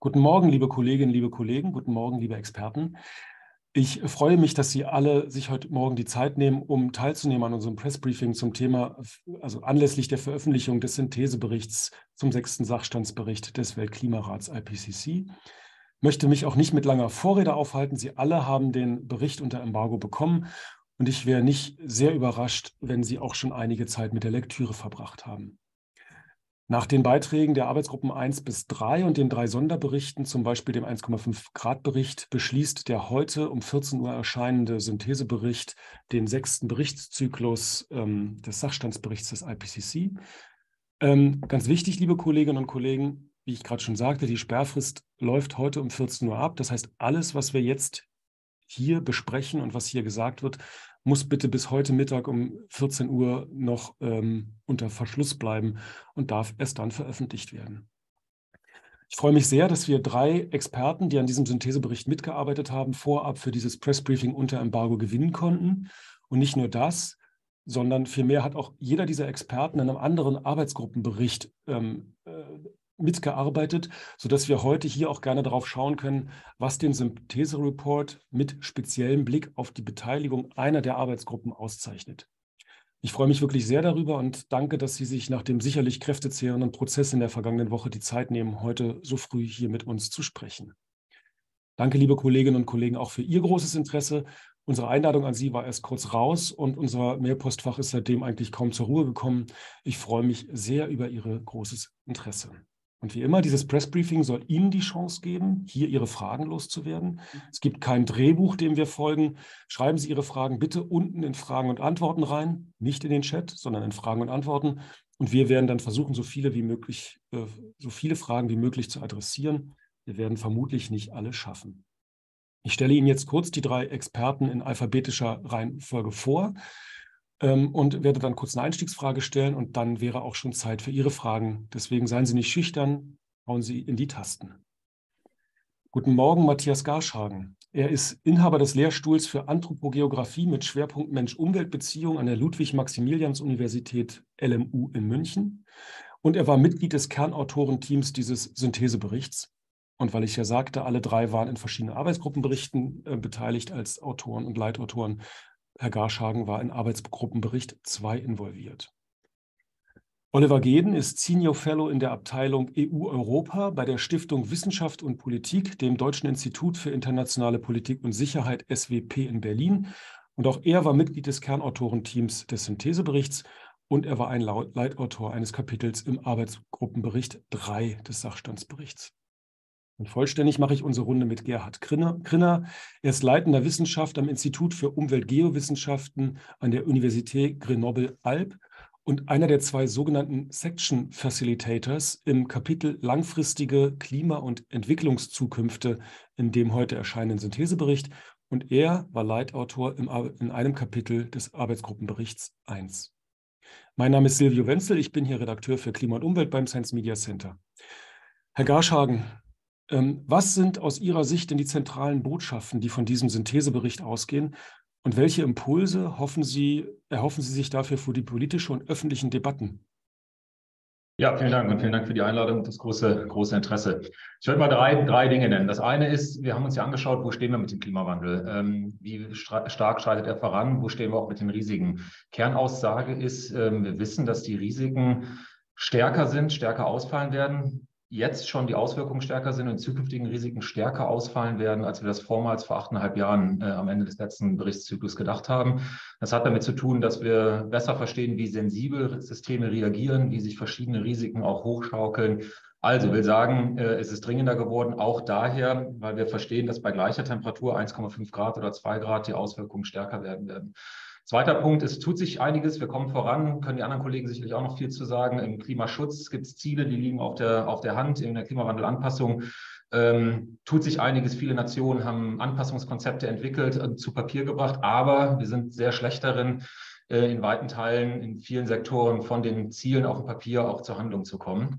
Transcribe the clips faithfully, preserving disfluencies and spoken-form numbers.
Guten Morgen, liebe Kolleginnen, liebe Kollegen. Guten Morgen, liebe Experten. Ich freue mich, dass Sie alle sich heute Morgen die Zeit nehmen, um teilzunehmen an unserem Pressbriefing zum Thema, also anlässlich der Veröffentlichung des Syntheseberichts zum sechsten Sachstandsbericht des Weltklimarats I P C C. Ich möchte mich auch nicht mit langer Vorrede aufhalten. Sie alle haben den Bericht unter Embargo bekommen und ich wäre nicht sehr überrascht, wenn Sie auch schon einige Zeit mit der Lektüre verbracht haben. Nach den Beiträgen der Arbeitsgruppen eins bis drei und den drei Sonderberichten, zum Beispiel dem eins Komma fünf Grad Bericht, beschließt der heute um vierzehn Uhr erscheinende Synthesebericht den sechsten Berichtszyklus ähm, des Sachstandsberichts des I P C C. Ähm, ganz wichtig, liebe Kolleginnen und Kollegen, wie ich gerade schon sagte, die Sperrfrist läuft heute um vierzehn Uhr ab. Das heißt, alles, was wir jetzt hier besprechen und was hier gesagt wird, muss bitte bis heute Mittag um vierzehn Uhr noch ähm, unter Verschluss bleiben und darf erst dann veröffentlicht werden. Ich freue mich sehr, dass wir drei Experten, die an diesem Synthesebericht mitgearbeitet haben, vorab für dieses Pressbriefing unter Embargo gewinnen konnten. Und nicht nur das, sondern vielmehr hat auch jeder dieser Experten in einem anderen Arbeitsgruppenbericht ähm, äh, mitgearbeitet, sodass wir heute hier auch gerne darauf schauen können, was den Synthese-Report mit speziellem Blick auf die Beteiligung einer der Arbeitsgruppen auszeichnet. Ich freue mich wirklich sehr darüber und danke, dass Sie sich nach dem sicherlich kräftezehrenden Prozess in der vergangenen Woche die Zeit nehmen, heute so früh hier mit uns zu sprechen. Danke, liebe Kolleginnen und Kollegen, auch für Ihr großes Interesse. Unsere Einladung an Sie war erst kurz raus und unser Mailpostfach ist seitdem eigentlich kaum zur Ruhe gekommen. Ich freue mich sehr über Ihr großes Interesse. Und wie immer, dieses Pressbriefing soll Ihnen die Chance geben, hier Ihre Fragen loszuwerden. Es gibt kein Drehbuch, dem wir folgen. Schreiben Sie Ihre Fragen bitte unten in Fragen und Antworten rein, nicht in den Chat, sondern in Fragen und Antworten. Und wir werden dann versuchen, so viele wie möglich, äh, so viele Fragen wie möglich zu adressieren. Wir werden vermutlich nicht alle schaffen. Ich stelle Ihnen jetzt kurz die drei Experten in alphabetischer Reihenfolge vor ähm, und werde dann kurz eine Einstiegsfrage stellen und dann wäre auch schon Zeit für Ihre Fragen. Deswegen seien Sie nicht schüchtern, hauen Sie in die Tasten. Guten Morgen, Matthias Garschhagen. Er ist Inhaber des Lehrstuhls für Anthropogeographie mit Schwerpunkt Mensch-Umwelt-Beziehung an der Ludwig-Maximilians-Universität L M U in München. Und er war Mitglied des Kernautorenteams dieses Syntheseberichts. Und weil ich ja sagte, alle drei waren in verschiedenen Arbeitsgruppenberichten äh, beteiligt als Autoren und Leitautoren. Herr Garschhagen war in Arbeitsgruppenbericht zwei involviert. Oliver Geden ist Senior Fellow in der Abteilung E U-Europa bei der Stiftung Wissenschaft und Politik, dem Deutschen Institut für internationale Politik und Sicherheit S W P in Berlin. Und auch er war Mitglied des Kernautorenteams des Syntheseberichts und er war ein Leitautor eines Kapitels im Arbeitsgruppenbericht drei des Sachstandsberichts. Und vollständig mache ich unsere Runde mit Gerhard Krinner. Er ist leitender Wissenschaftler am Institut für Umweltgeowissenschaften an der Universität Grenoble-Alpes und einer der zwei sogenannten Section Facilitators im Kapitel Langfristige Klima- und Entwicklungszukünfte in dem heute erscheinenden Synthesebericht. Und er war Leitautor im, in einem Kapitel des Arbeitsgruppenberichts eins. Mein Name ist Silvio Wenzel, ich bin hier Redakteur für Klima und Umwelt beim Science Media Center. Herr Garschhagen, ähm, was sind aus Ihrer Sicht denn die zentralen Botschaften, die von diesem Synthesebericht ausgehen? Und welche Impulse hoffen Sie, erhoffen Sie sich dafür für die politische und öffentlichen Debatten? Ja, vielen Dank und vielen Dank für die Einladung und das große, große Interesse. Ich würde mal drei, drei Dinge nennen. Das eine ist, wir haben uns ja angeschaut, wo stehen wir mit dem Klimawandel? Ähm, wie stark schreitet er voran? Wo stehen wir auch mit den Risiken? Kernaussage ist, ähm, wir wissen, dass die Risiken stärker sind, stärker ausfallen werden. Jetzt schon die Auswirkungen stärker sind und zukünftigen Risiken stärker ausfallen werden, als wir das vormals vor achteinhalb Jahren äh, am Ende des letzten Berichtszyklus gedacht haben. Das hat damit zu tun, dass wir besser verstehen, wie sensibel Systeme reagieren, wie sich verschiedene Risiken auch hochschaukeln. Also will sagen, äh, es ist dringender geworden, auch daher, weil wir verstehen, dass bei gleicher Temperatur eins Komma fünf Grad oder zwei Grad die Auswirkungen stärker werden werden. Zweiter Punkt, es tut sich einiges, wir kommen voran, können die anderen Kollegen sicherlich auch noch viel zu sagen. Im Klimaschutz gibt es Ziele, die liegen auf der, auf der Hand, in der Klimawandelanpassung ähm, tut sich einiges. Viele Nationen haben Anpassungskonzepte entwickelt und zu Papier gebracht, aber wir sind sehr schlecht darin, äh, in weiten Teilen, in vielen Sektoren von den Zielen auf dem Papier auch zur Handlung zu kommen.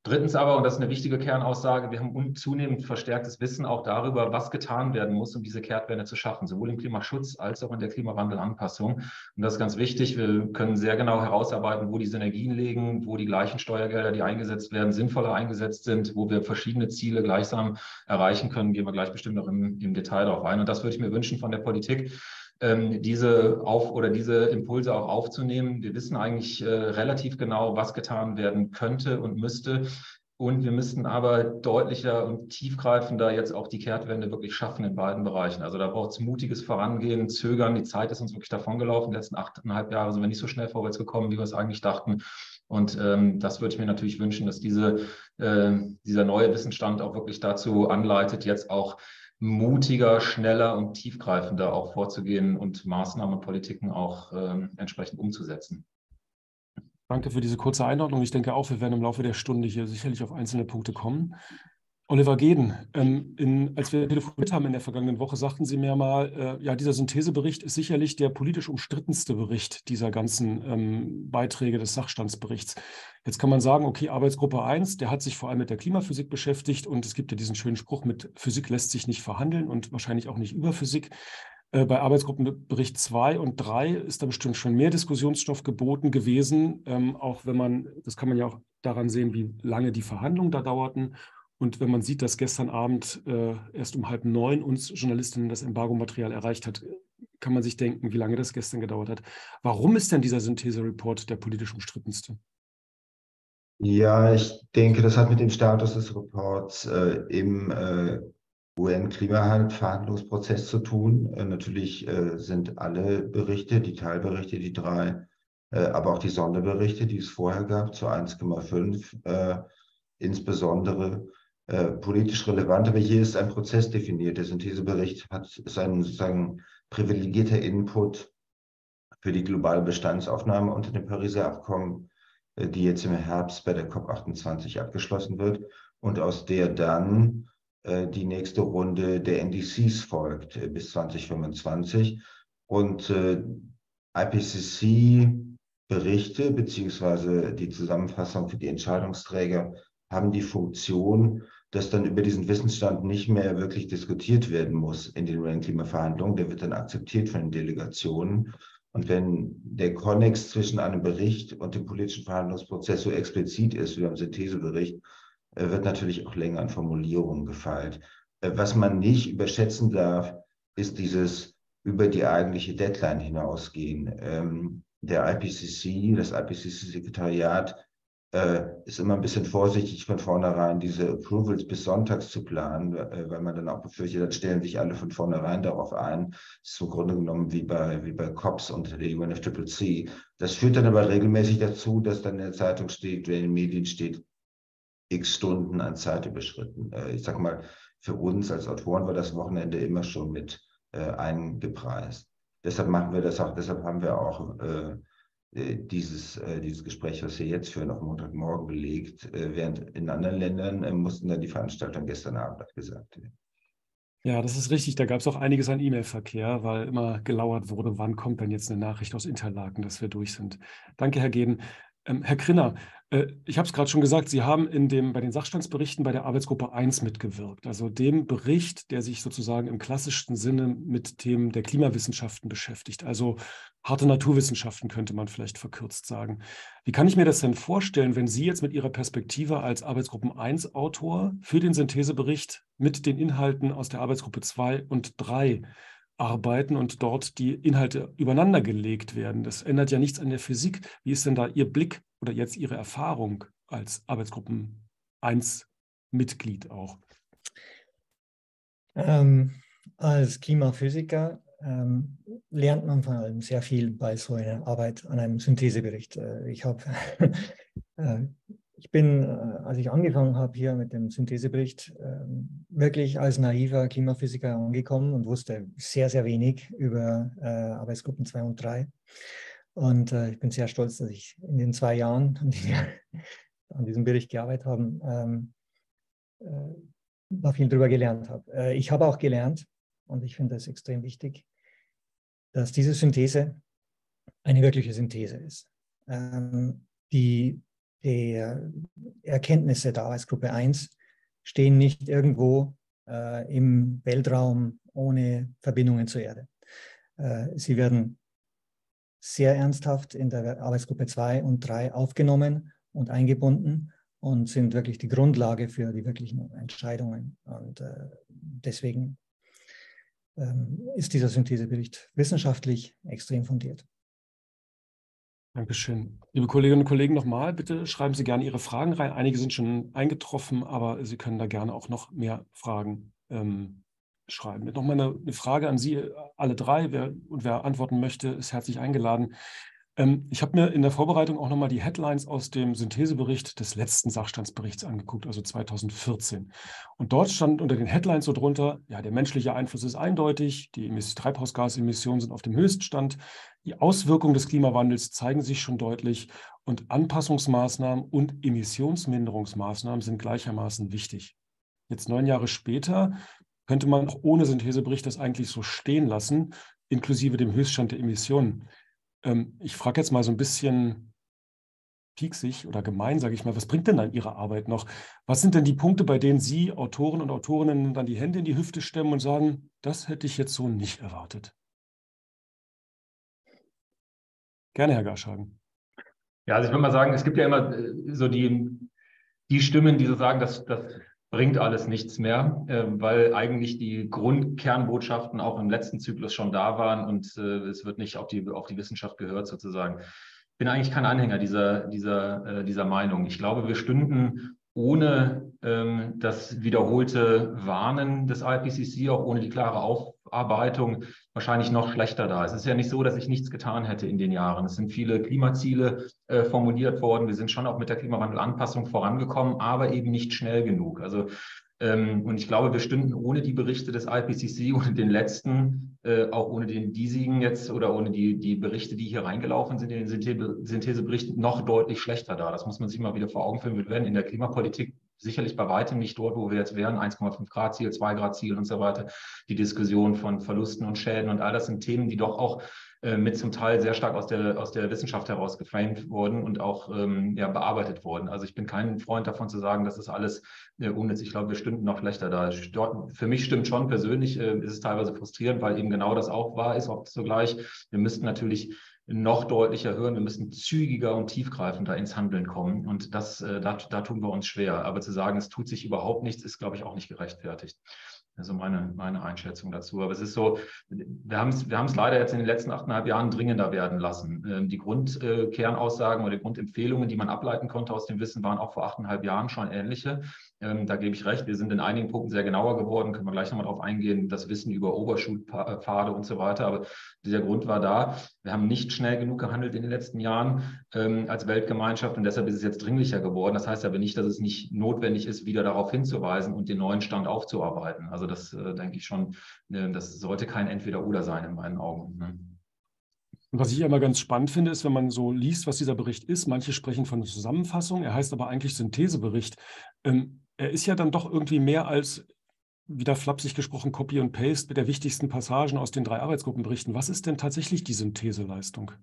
Drittens aber, und das ist eine wichtige Kernaussage, wir haben zunehmend verstärktes Wissen auch darüber, was getan werden muss, um diese Kehrtwende zu schaffen, sowohl im Klimaschutz als auch in der Klimawandelanpassung. Und das ist ganz wichtig. Wir können sehr genau herausarbeiten, wo die Synergien liegen, wo die gleichen Steuergelder, die eingesetzt werden, sinnvoller eingesetzt sind, wo wir verschiedene Ziele gleichsam erreichen können. Gehen wir gleich bestimmt noch im, im Detail darauf ein. Und das würde ich mir wünschen von der Politik, diese auf oder diese Impulse auch aufzunehmen. Wir wissen eigentlich äh, relativ genau, was getan werden könnte und müsste. Und wir müssten aber deutlicher und tiefgreifender jetzt auch die Kehrtwende wirklich schaffen in beiden Bereichen. Also da braucht es mutiges Vorangehen, Zögern. Die Zeit ist uns wirklich davongelaufen. Die letzten achteinhalb Jahre sind wir nicht so schnell vorwärts gekommen, wie wir es eigentlich dachten. Und ähm, das würde ich mir natürlich wünschen, dass diese, äh, dieser neue Wissensstand auch wirklich dazu anleitet, jetzt auch mutiger, schneller und tiefgreifender auch vorzugehen und Maßnahmen und Politiken auch ähm, entsprechend umzusetzen. Danke für diese kurze Einordnung. Ich denke auch, wir werden im Laufe der Stunde hier sicherlich auf einzelne Punkte kommen. Oliver Geden, ähm, in, als wir telefoniert haben in der vergangenen Woche, sagten Sie mir mal, äh, ja, dieser Synthesebericht ist sicherlich der politisch umstrittenste Bericht dieser ganzen ähm, Beiträge des Sachstandsberichts. Jetzt kann man sagen, okay, Arbeitsgruppe eins, der hat sich vor allem mit der Klimaphysik beschäftigt und es gibt ja diesen schönen Spruch, mit Physik lässt sich nicht verhandeln und wahrscheinlich auch nicht über Physik. Äh, bei Arbeitsgruppenbericht zwei und drei ist da bestimmt schon mehr Diskussionsstoff geboten gewesen, ähm, auch wenn man, das kann man ja auch daran sehen, wie lange die Verhandlungen da dauerten. Und wenn man sieht, dass gestern Abend äh, erst um halb neun uns Journalistinnen das Embargomaterial erreicht hat, kann man sich denken, wie lange das gestern gedauert hat. Warum ist denn dieser Synthese-Report der politisch umstrittenste? Ja, ich denke, das hat mit dem Status des Reports äh, im äh, U N-Klimaverhandlungsprozess zu tun. Äh, natürlich äh, sind alle Berichte, die Teilberichte, die drei, äh, aber auch die Sonderberichte, die es vorher gab, zu eins Komma fünf, äh, insbesondere äh, politisch relevant. Aber hier ist ein Prozess definiert. Der Synthesebericht hat seinen sozusagen privilegierter Input für die globale Bestandsaufnahme unter dem Pariser Abkommen, die jetzt im Herbst bei der COP achtundzwanzig abgeschlossen wird und aus der dann äh, die nächste Runde der N D Cs folgt äh, bis zwanzig fünfundzwanzig. Und äh, I P C C-Berichte beziehungsweise die Zusammenfassung für die Entscheidungsträger haben die Funktion, dass dann über diesen Wissensstand nicht mehr wirklich diskutiert werden muss in den U N-Klimaverhandlungen. Der wird dann akzeptiert von den Delegationen. Und wenn der Konnex zwischen einem Bericht und dem politischen Verhandlungsprozess so explizit ist wie beim Synthesebericht, wird natürlich auch länger an Formulierungen gefeilt. Was man nicht überschätzen darf, ist dieses über die eigentliche Deadline hinausgehen. Der I P C C, das I P C C-Sekretariat, ist immer ein bisschen vorsichtig von vornherein, diese Approvals bis sonntags zu planen, weil man dann auch befürchtet, dann stellen sich alle von vornherein darauf ein. Das ist im Grunde genommen wie bei, wie bei COPs und der U N F C C C. Das führt dann aber regelmäßig dazu, dass dann in der Zeitung steht, in den Medien steht, x Stunden an Zeit überschritten. Ich sag mal, für uns als Autoren war das Wochenende immer schon mit eingepreist. Deshalb machen wir das auch, deshalb haben wir auch äh, Dieses, dieses Gespräch, was wir jetzt führen, auf Montagmorgen belegt, während in anderen Ländern mussten dann die Veranstaltungen gestern Abend abgesagt werden. Ja, das ist richtig. Da gab es auch einiges an E-Mail-Verkehr, weil immer gelauert wurde, wann kommt denn jetzt eine Nachricht aus Interlaken, dass wir durch sind. Danke, Herr Geden. Ähm, Herr Krinner, äh, ich habe es gerade schon gesagt, Sie haben in dem, bei den Sachstandsberichten bei der Arbeitsgruppe eins mitgewirkt, also dem Bericht, der sich sozusagen im klassischsten Sinne mit Themen der Klimawissenschaften beschäftigt, also harte Naturwissenschaften könnte man vielleicht verkürzt sagen. Wie kann ich mir das denn vorstellen, wenn Sie jetzt mit Ihrer Perspektive als Arbeitsgruppen eins Autor für den Synthesebericht mit den Inhalten aus der Arbeitsgruppe zwei und drei arbeiten und dort die Inhalte übereinander gelegt werden? Das ändert ja nichts an der Physik. Wie ist denn da Ihr Blick oder jetzt Ihre Erfahrung als Arbeitsgruppen eins Mitglied auch? Ähm, als Klimaphysiker ähm, lernt man vor allem sehr viel bei so einer Arbeit an einem Synthesebericht. Äh, ich habe äh, Ich bin, als ich angefangen habe hier mit dem Synthesebericht, wirklich als naiver Klimaphysiker angekommen und wusste sehr, sehr wenig über Arbeitsgruppen zwei und drei. Und ich bin sehr stolz, dass ich in den zwei Jahren, an die wir an diesem Bericht gearbeitet haben, da viel drüber gelernt habe. Ich habe auch gelernt, und ich finde das extrem wichtig, dass diese Synthese eine wirkliche Synthese ist, die die Erkenntnisse der Arbeitsgruppe eins stehen nicht irgendwo äh, im Weltraum ohne Verbindungen zur Erde. Äh, sie werden sehr ernsthaft in der Arbeitsgruppe zwei und drei aufgenommen und eingebunden und sind wirklich die Grundlage für die wirklichen Entscheidungen. Und äh, deswegen ähm, ist dieser Synthesebericht wissenschaftlich extrem fundiert. Dankeschön. Liebe Kolleginnen und Kollegen, nochmal, bitte schreiben Sie gerne Ihre Fragen rein. Einige sind schon eingetroffen, aber Sie können da gerne auch noch mehr Fragen ähm, schreiben. Nochmal eine, eine Frage an Sie, alle drei. Wer, und wer antworten möchte, ist herzlich eingeladen. Ähm, ich habe mir in der Vorbereitung auch nochmal die Headlines aus dem Synthesebericht des letzten Sachstandsberichts angeguckt, also zweitausendvierzehn. Und dort stand unter den Headlines so drunter, ja, der menschliche Einfluss ist eindeutig, die Treibhausgasemissionen sind auf dem Höchststand, die Auswirkungen des Klimawandels zeigen sich schon deutlich und Anpassungsmaßnahmen und Emissionsminderungsmaßnahmen sind gleichermaßen wichtig. Jetzt neun Jahre später könnte man auch ohne Synthesebericht das eigentlich so stehen lassen, inklusive dem Höchststand der Emissionen. Ähm, ich frage jetzt mal so ein bisschen pieksig oder gemein, sage ich mal, was bringt denn dann Ihre Arbeit noch? Was sind denn die Punkte, bei denen Sie, Autoren und Autorinnen, dann die Hände in die Hüfte stemmen und sagen, das hätte ich jetzt so nicht erwartet? Gerne, Herr Garschagen. Ja, also ich würde mal sagen, es gibt ja immer äh, so die, die Stimmen, die so sagen, dass das bringt alles nichts mehr, äh, weil eigentlich die Grundkernbotschaften auch im letzten Zyklus schon da waren und äh, es wird nicht auf die, auf die Wissenschaft gehört sozusagen. Ich bin eigentlich kein Anhänger dieser, dieser, äh, dieser Meinung. Ich glaube, wir stünden ohne ähm, das wiederholte Warnen des I P C C, auch ohne die klare Aufarbeitung, wahrscheinlich noch schlechter da. Es ist ja nicht so, dass ich nichts getan hätte in den Jahren. Es sind viele Klimaziele äh, formuliert worden. Wir sind schon auch mit der Klimawandelanpassung vorangekommen, aber eben nicht schnell genug. Also ähm, und ich glaube, wir stünden ohne die Berichte des I P C C, ohne den letzten, äh, auch ohne den diesigen jetzt oder ohne die, die Berichte, die hier reingelaufen sind in den Synthese, Syntheseberichten, noch deutlich schlechter da. Das muss man sich mal wieder vor Augen führen. Wir werden in der Klimapolitik sicherlich bei weitem nicht dort, wo wir jetzt wären, eins Komma fünf Grad Ziel, zwei Grad Ziel und so weiter. Die Diskussion von Verlusten und Schäden und all das sind Themen, die doch auch äh, mit zum Teil sehr stark aus der, aus der Wissenschaft heraus geframed wurden und auch ähm, ja, bearbeitet wurden. Also ich bin kein Freund davon zu sagen, das ist alles äh, unnütz. Ich glaube, wir stünden noch schlechter da. Für mich stimmt schon persönlich, äh, ist es teilweise frustrierend, weil eben genau das auch wahr ist, auch zugleich. Wir müssten natürlich noch deutlicher hören. Wir müssen zügiger und tiefgreifender ins Handeln kommen. Und das, äh, da, da tun wir uns schwer. Aber zu sagen, es tut sich überhaupt nichts, ist, glaube ich, auch nicht gerechtfertigt. Also meine, meine Einschätzung dazu. Aber es ist so, wir haben es wir haben es leider jetzt in den letzten achteinhalb Jahren dringender werden lassen. Ähm, die Grundkernaussagen oder die Grundempfehlungen, die man ableiten konnte aus dem Wissen, waren auch vor achteinhalb Jahren schon ähnliche. Ähm, da gebe ich recht, wir sind in einigen Punkten sehr genauer geworden, können wir gleich nochmal drauf eingehen, das Wissen über Oberschulpfade und so weiter. Aber dieser Grund war da. Wir haben nicht schnell genug gehandelt in den letzten Jahren ähm, als Weltgemeinschaft und deshalb ist es jetzt dringlicher geworden. Das heißt aber nicht, dass es nicht notwendig ist, wieder darauf hinzuweisen und den neuen Stand aufzuarbeiten. Also das äh, denke ich schon, äh, das sollte kein Entweder-Oder sein in meinen Augen. Ne? Und was ich immer ganz spannend finde, ist, wenn man so liest, was dieser Bericht ist. Manche sprechen von Zusammenfassung, er heißt aber eigentlich Synthesebericht. Ähm, er ist ja dann doch irgendwie mehr als, wieder flapsig gesprochen, Copy und Paste mit der wichtigsten Passagen aus den drei Arbeitsgruppenberichten. Was ist denn tatsächlich die Syntheseleistung?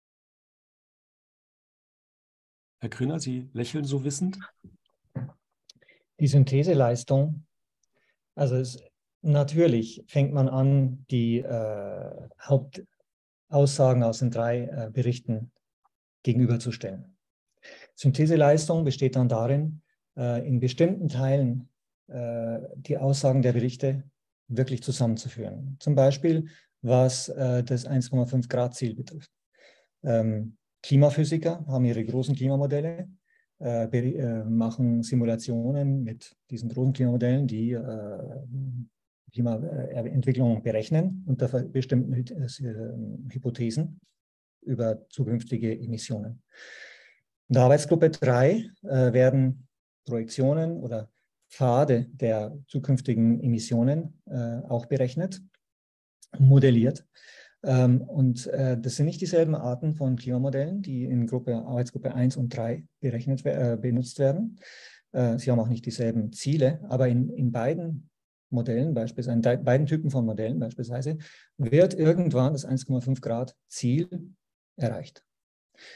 Herr Kriner, Sie lächeln so wissend. Die Syntheseleistung, also es, natürlich fängt man an, die äh, Hauptaussagen aus den drei äh, Berichten gegenüberzustellen. Syntheseleistung besteht dann darin, äh, in bestimmten Teilen äh, die Aussagen der Berichte wirklich zusammenzuführen. Zum Beispiel, was äh, das eins Komma fünf Grad Ziel betrifft. Ähm, Klimaphysiker haben ihre großen Klimamodelle, äh, äh, machen Simulationen mit diesen großen Klimamodellen, die äh, Klimaentwicklung berechnen unter bestimmten äh, Hypothesen über zukünftige Emissionen. In der Arbeitsgruppe drei äh, werden Projektionen oder Pfade der zukünftigen Emissionen äh, auch berechnet, modelliert. Ähm, und äh, das sind nicht dieselben Arten von Klimamodellen, die in Gruppe, Arbeitsgruppe eins und drei berechnet, äh, benutzt werden. Äh, sie haben auch nicht dieselben Ziele, aber in, in beiden Modellen, beispielsweise in beiden Typen von Modellen beispielsweise, wird irgendwann das eins Komma fünf Grad Ziel erreicht.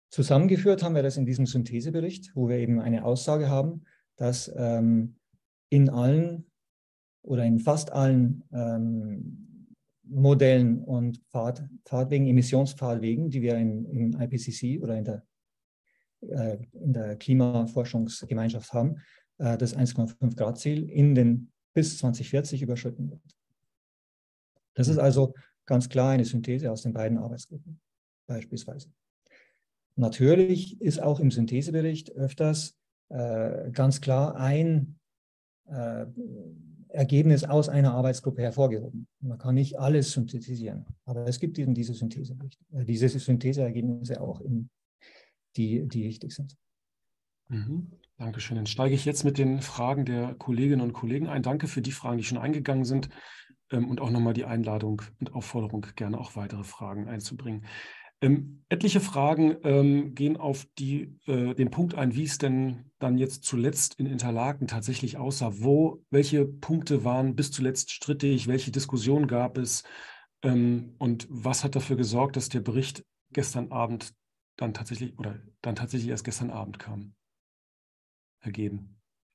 Zusammengeführt haben wir das in diesem Synthesebericht, wo wir eben eine Aussage haben, dass ähm, in allen oder in fast allen ähm, Modellen und Pfad, Pfadwegen, Emissionspfadwegen, die wir in, im I P C C oder in der, äh, in der Klimaforschungsgemeinschaft haben, äh, das eins Komma fünf Grad Ziel in den bis zwanzig vierzig überschritten wird. Das ist also ganz klar eine Synthese aus den beiden Arbeitsgruppen beispielsweise. Natürlich ist auch im Synthesebericht öfters äh, ganz klar ein äh, Ergebnis aus einer Arbeitsgruppe hervorgehoben. Man kann nicht alles synthetisieren, aber es gibt eben diese Syntheseberichte, äh, diese Syntheseergebnisse auch, in, die, die wichtig sind. Mhm. Dankeschön. Dann steige ich jetzt mit den Fragen der Kolleginnen und Kollegen ein. Danke für die Fragen, die schon eingegangen sind ähm, und auch nochmal die Einladung und Aufforderung, gerne auch weitere Fragen einzubringen. Ähm, etliche Fragen ähm, gehen auf die, äh, den Punkt ein, wie es denn dann jetzt zuletzt in Interlaken tatsächlich aussah. Wo, welche Punkte waren bis zuletzt strittig, welche Diskussionen gab es ähm, und was hat dafür gesorgt, dass der Bericht gestern Abend dann tatsächlich oder dann tatsächlich erst gestern Abend kam? Ergeben.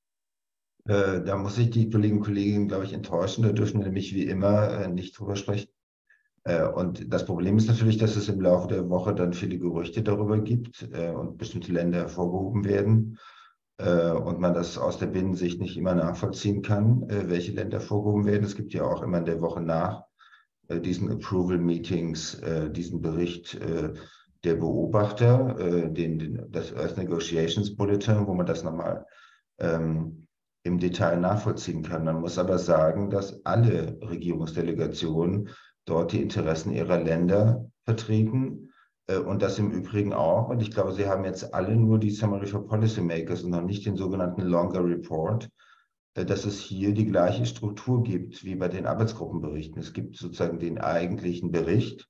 Äh, da muss ich die Kolleginnen und Kollegen, glaube ich, enttäuschen. Da dürfen wir nämlich wie immer äh, nicht drüber sprechen. Äh, und das Problem ist natürlich, dass es im Laufe der Woche dann viele Gerüchte darüber gibt äh, und bestimmte Länder hervorgehoben werden. Äh, und man das aus der Binnensicht nicht immer nachvollziehen kann, äh, welche Länder hervorgehoben werden. Es gibt ja auch immer in der Woche nach äh, diesen Approval-Meetings, äh, diesen Bericht äh, der Beobachter, äh, den, den, das Earth Negotiations Bulletin, wo man das nochmal ähm, im Detail nachvollziehen kann. Man muss aber sagen, dass alle Regierungsdelegationen dort die Interessen ihrer Länder vertreten äh, und das im Übrigen auch. Und ich glaube, sie haben jetzt alle nur die Summary for Policymakers und noch nicht den sogenannten Longer Report, äh, dass es hier die gleiche Struktur gibt wie bei den Arbeitsgruppenberichten. Es gibt sozusagen den eigentlichen Bericht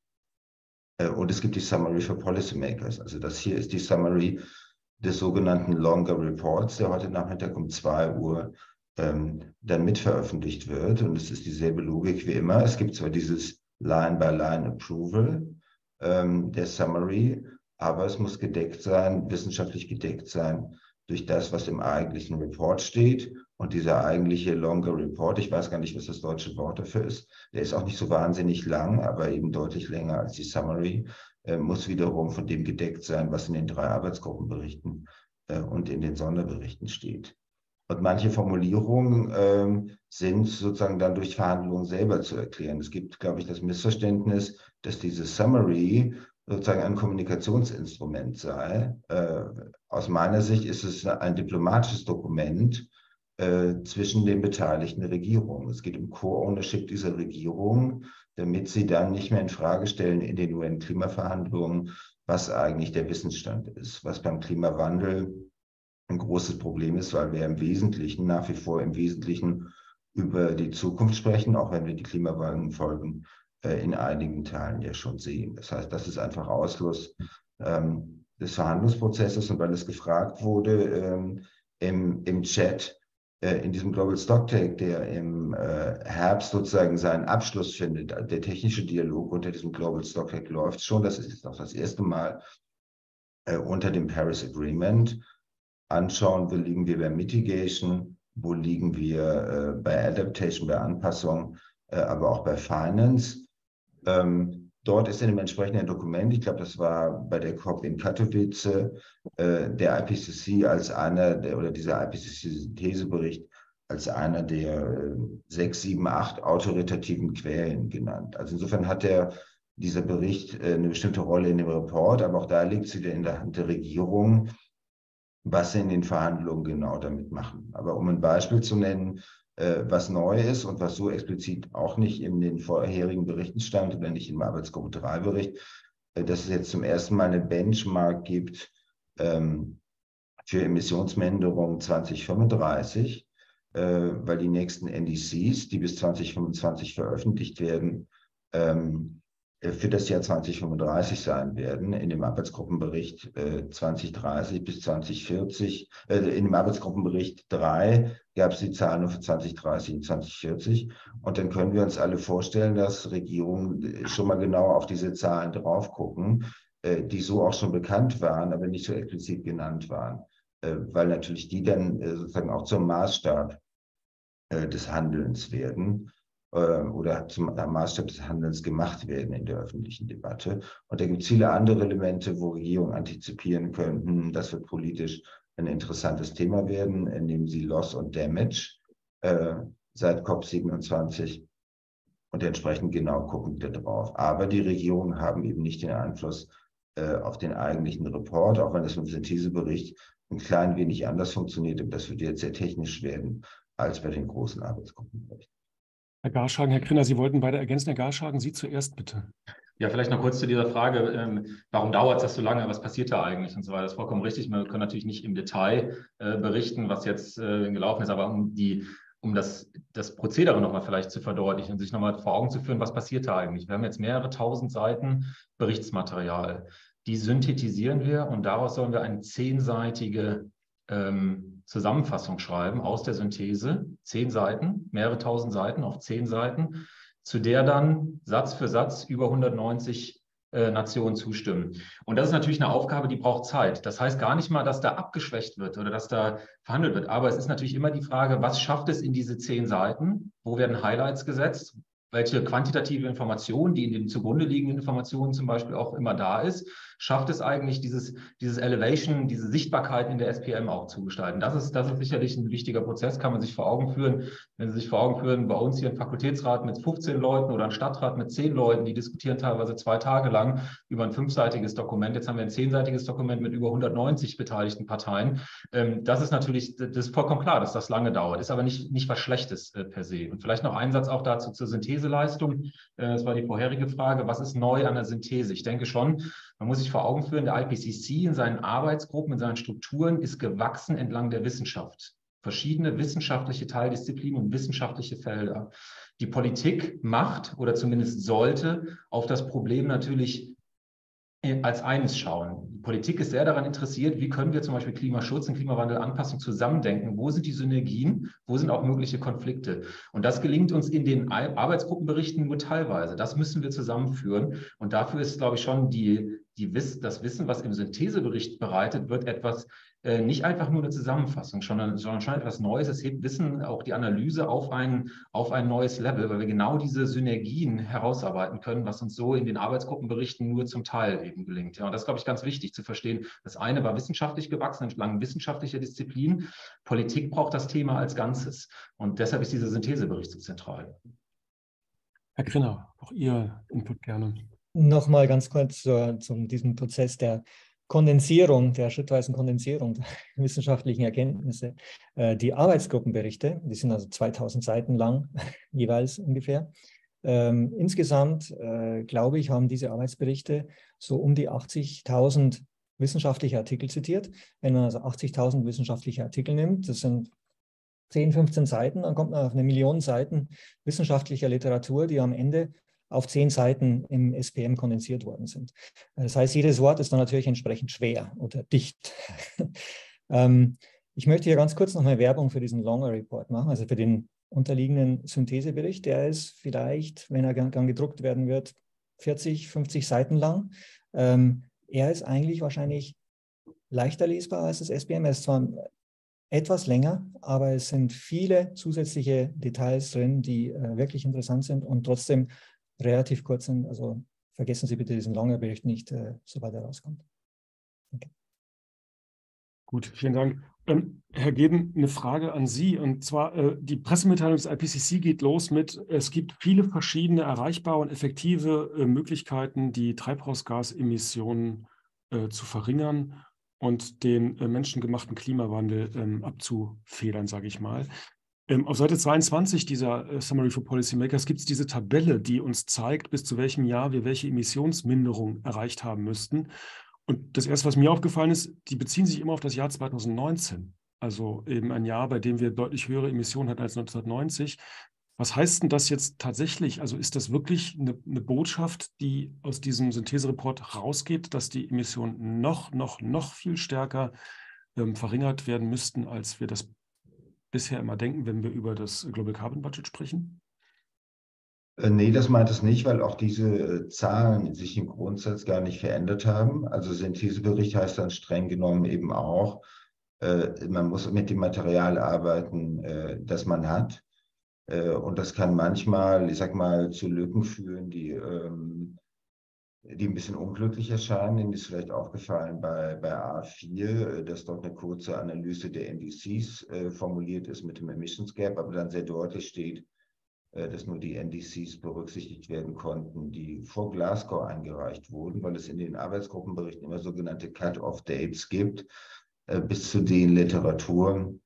äh, und es gibt die Summary for Policymakers. Also das hier ist die Summary des sogenannten Longer Reports, der heute Nachmittag um zwei Uhr ähm, dann mitveröffentlicht wird. Und es ist dieselbe Logik wie immer. Es gibt zwar dieses Line-by-Line-Approval ähm, der Summary, aber es muss gedeckt sein, wissenschaftlich gedeckt sein durch das, was im eigentlichen Report steht. Und dieser eigentliche Longer Report, ich weiß gar nicht, was das deutsche Wort dafür ist, der ist auch nicht so wahnsinnig lang, aber eben deutlich länger als die Summary, äh, muss wiederum von dem gedeckt sein, was in den drei Arbeitsgruppenberichten äh, und in den Sonderberichten steht. Und manche Formulierungen ähm, sind sozusagen dann durch Verhandlungen selber zu erklären. Es gibt, glaube ich, das Missverständnis, dass diese Summary sozusagen ein Kommunikationsinstrument sei. Äh, aus meiner Sicht ist es ein diplomatisches Dokument äh, zwischen den beteiligten Regierungen. Es geht um Co-Ownership dieser Regierungen, damit sie dann nicht mehr in Frage stellen in den U N-Klimaverhandlungen, was eigentlich der Wissensstand ist, was beim Klimawandel ein großes Problem ist, weil wir im Wesentlichen, nach wie vor im Wesentlichen über die Zukunft sprechen, auch wenn wir die Klimawandelfolgen äh, in einigen Teilen ja schon sehen. Das heißt, das ist einfach Ausfluss ähm, des Verhandlungsprozesses. Und weil es gefragt wurde ähm, im, im Chat, äh, in diesem Global Stocktake, der im äh, Herbst sozusagen seinen Abschluss findet, der technische Dialog unter diesem Global Stocktake läuft schon. Das ist jetzt auch das erste Mal äh, unter dem Paris Agreement. Anschauen, wo liegen wir bei Mitigation, wo liegen wir äh, bei Adaptation, bei Anpassung, äh, aber auch bei Finance. Ähm, dort ist in dem entsprechenden Dokument, ich glaube, das war bei der COP in Katowice, äh, der I P C C als einer der, oder dieser I P C C-Synthesebericht als einer der äh, sechs, sieben, acht autoritativen Quellen genannt. Also insofern hat der, dieser Bericht äh, eine bestimmte Rolle in dem Report, aber auch da liegt es wieder in der Hand der Regierung, was sie in den Verhandlungen genau damit machen. Aber um ein Beispiel zu nennen, äh, was neu ist und was so explizit auch nicht in den vorherigen Berichten stand oder nicht im Arbeitsgruppe drei Bericht, äh, dass es jetzt zum ersten Mal eine Benchmark gibt ähm, für Emissionsminderung zwanzig fünfunddreißig, äh, weil die nächsten N D Cs, die bis zwanzig fünfundzwanzig veröffentlicht werden, ähm, für das Jahr zwanzig fünfunddreißig sein werden. In dem Arbeitsgruppenbericht äh, zwanzig dreißig bis zwanzig vierzig, äh, in dem Arbeitsgruppenbericht drei gab es die Zahlen nur für zwanzig dreißig und zwanzig vierzig. Und dann können wir uns alle vorstellen, dass Regierungen schon mal genau auf diese Zahlen drauf gucken, äh, die so auch schon bekannt waren, aber nicht so explizit genannt waren, äh, weil natürlich die dann äh, sozusagen auch zum Maßstab äh, des Handelns werden äh, oder zum Maßstab des Handelns gemacht werden in der öffentlichen Debatte. Und da gibt es viele andere Elemente, wo Regierungen antizipieren könnten, das wird politisch ein interessantes Thema werden, nehmen Sie Loss und Damage äh, seit COP siebenundzwanzig und entsprechend genau gucken wir drauf. Aber die Regierungen haben eben nicht den Einfluss äh, auf den eigentlichen Report, auch wenn das mit dem Synthesebericht ein klein wenig anders funktioniert, und das wird jetzt sehr technisch werden als bei den großen Arbeitsgruppenberichten. Herr Garschagen, Herr Grinner, Sie wollten beide ergänzen. Herr Garschagen, Sie zuerst bitte. Ja, vielleicht noch kurz zu dieser Frage, ähm, warum dauert das so lange, was passiert da eigentlich und so weiter. Das ist vollkommen richtig. Wir können natürlich nicht im Detail äh, berichten, was jetzt äh, gelaufen ist, aber um, die, um das, das Prozedere nochmal vielleicht zu verdeutlichen und sich nochmal vor Augen zu führen, was passiert da eigentlich. Wir haben jetzt mehrere tausend Seiten Berichtsmaterial. Die synthetisieren wir und daraus sollen wir eine zehnseitige ähm, Zusammenfassung schreiben aus der Synthese. Zehn Seiten, mehrere tausend Seiten auf zehn Seiten, zu der dann Satz für Satz über hundertneunzig äh, Nationen zustimmen. Und das ist natürlich eine Aufgabe, die braucht Zeit. Das heißt gar nicht mal, dass da abgeschwächt wird oder dass da verhandelt wird. Aber es ist natürlich immer die Frage, was schafft es in diese zehn Seiten? Wo werden Highlights gesetzt? Welche quantitative Information, die in den zugrunde liegenden Informationen zum Beispiel auch immer da ist, schafft es eigentlich, dieses, dieses Elevation, diese Sichtbarkeit in der S P M auch zu gestalten. Das ist, das ist sicherlich ein wichtiger Prozess, kann man sich vor Augen führen. Wenn Sie sich vor Augen führen, bei uns hier ein Fakultätsrat mit fünfzehn Leuten oder ein Stadtrat mit zehn Leuten, die diskutieren teilweise zwei Tage lang über ein fünfseitiges Dokument. Jetzt haben wir ein zehnseitiges Dokument mit über hundertneunzig beteiligten Parteien. Das ist natürlich, das ist vollkommen klar, dass das lange dauert, ist aber nicht, nicht was Schlechtes per se. Und vielleicht noch ein Satz auch dazu zur Syntheseleistung. Das war die vorherige Frage. Was ist neu an der Synthese? Ich denke schon, man muss sich vor Augen führen, der I P C C in seinen Arbeitsgruppen, in seinen Strukturen ist gewachsen entlang der Wissenschaft. Verschiedene wissenschaftliche Teildisziplinen und wissenschaftliche Felder. Die Politik macht oder zumindest sollte auf das Problem natürlich als eines schauen. Die Politik ist sehr daran interessiert, wie können wir zum Beispiel Klimaschutz und Klimawandelanpassung zusammendenken? Wo sind die Synergien? Wo sind auch mögliche Konflikte? Und das gelingt uns in den Arbeitsgruppenberichten nur teilweise. Das müssen wir zusammenführen. Und dafür ist, glaube ich, schon die, die Wiss, das Wissen, was im Synthesebericht bereitet wird, etwas, äh, nicht einfach nur eine Zusammenfassung, sondern, sondern schon etwas Neues. Es hebt Wissen, auch die Analyse auf ein, auf ein neues Level, weil wir genau diese Synergien herausarbeiten können, was uns so in den Arbeitsgruppenberichten nur zum Teil eben gelingt. Ja, und das ist, glaube ich, ganz wichtig zu verstehen. Das eine war wissenschaftlich gewachsen, entlang wissenschaftlicher Disziplin. Politik braucht das Thema als Ganzes. Und deshalb ist dieser Synthesebericht so zentral. Herr Grinner, auch Ihr Input gerne. Nochmal ganz kurz zu, zu diesem Prozess der Kondensierung, der schrittweisen Kondensierung der wissenschaftlichen Erkenntnisse. Äh, die Arbeitsgruppenberichte, die sind also zweitausend Seiten lang, jeweils ungefähr. Ähm, insgesamt, äh, glaube ich, haben diese Arbeitsberichte so um die achtzigtausend wissenschaftliche Artikel zitiert. Wenn man also achtzigtausend wissenschaftliche Artikel nimmt, das sind zehn, fünfzehn Seiten, dann kommt man auf eine Million Seiten wissenschaftlicher Literatur, die am Ende auf zehn Seiten im S P M kondensiert worden sind. Das heißt, jedes Wort ist dann natürlich entsprechend schwer oder dicht. ähm, ich möchte hier ganz kurz noch mal Werbung für diesen Longer Report machen, also für den unterliegenden Synthesebericht. Der ist vielleicht, wenn er dann gedruckt werden wird, vierzig, fünfzig Seiten lang. Ähm, er ist eigentlich wahrscheinlich leichter lesbar als das S P M. Er ist zwar etwas länger, aber es sind viele zusätzliche Details drin, die äh, wirklich interessant sind und trotzdem relativ kurz sind. Also vergessen Sie bitte diesen Longer-Bericht nicht, äh, sobald er rauskommt. Okay. Gut, vielen Dank. Ähm, Herr Geden, eine Frage an Sie. Und zwar, äh, die Pressemitteilung des I P C C geht los mit, es gibt viele verschiedene erreichbare und effektive äh, Möglichkeiten, die Treibhausgasemissionen äh, zu verringern und den äh, menschengemachten Klimawandel ähm, abzufedern, sage ich mal. Ähm, auf Seite zweiundzwanzig dieser äh, Summary for Policymakers gibt es diese Tabelle, die uns zeigt, bis zu welchem Jahr wir welche Emissionsminderung erreicht haben müssten. Und das Erste, was mir aufgefallen ist, die beziehen sich immer auf das Jahr zweitausendneunzehn. Also eben ein Jahr, bei dem wir deutlich höhere Emissionen hatten als neunzehnhundertneunzig. Was heißt denn das jetzt tatsächlich? Also ist das wirklich eine, eine Botschaft, die aus diesem Synthesereport rausgeht, dass die Emissionen noch, noch, noch viel stärker ähm, verringert werden müssten, als wir das bisher immer denken, wenn wir über das Global Carbon Budget sprechen? Äh, nee, das meint es nicht, weil auch diese äh, Zahlen sich im Grundsatz gar nicht verändert haben. Also Synthesebericht heißt dann streng genommen eben auch, äh, man muss mit dem Material arbeiten, äh, das man hat. Äh, und das kann manchmal, ich sag mal, zu Lücken führen, die, ähm, die ein bisschen unglücklich erscheinen. Ihnen ist vielleicht aufgefallen bei, bei A vier, äh, dass dort eine kurze Analyse der N D Cs äh, formuliert ist mit dem Emissions Gap, aber dann sehr deutlich steht, dass nur die N D Cs berücksichtigt werden konnten, die vor Glasgow eingereicht wurden, weil es in den Arbeitsgruppenberichten immer sogenannte Cut-off-Dates gibt, bis zu denen Literatur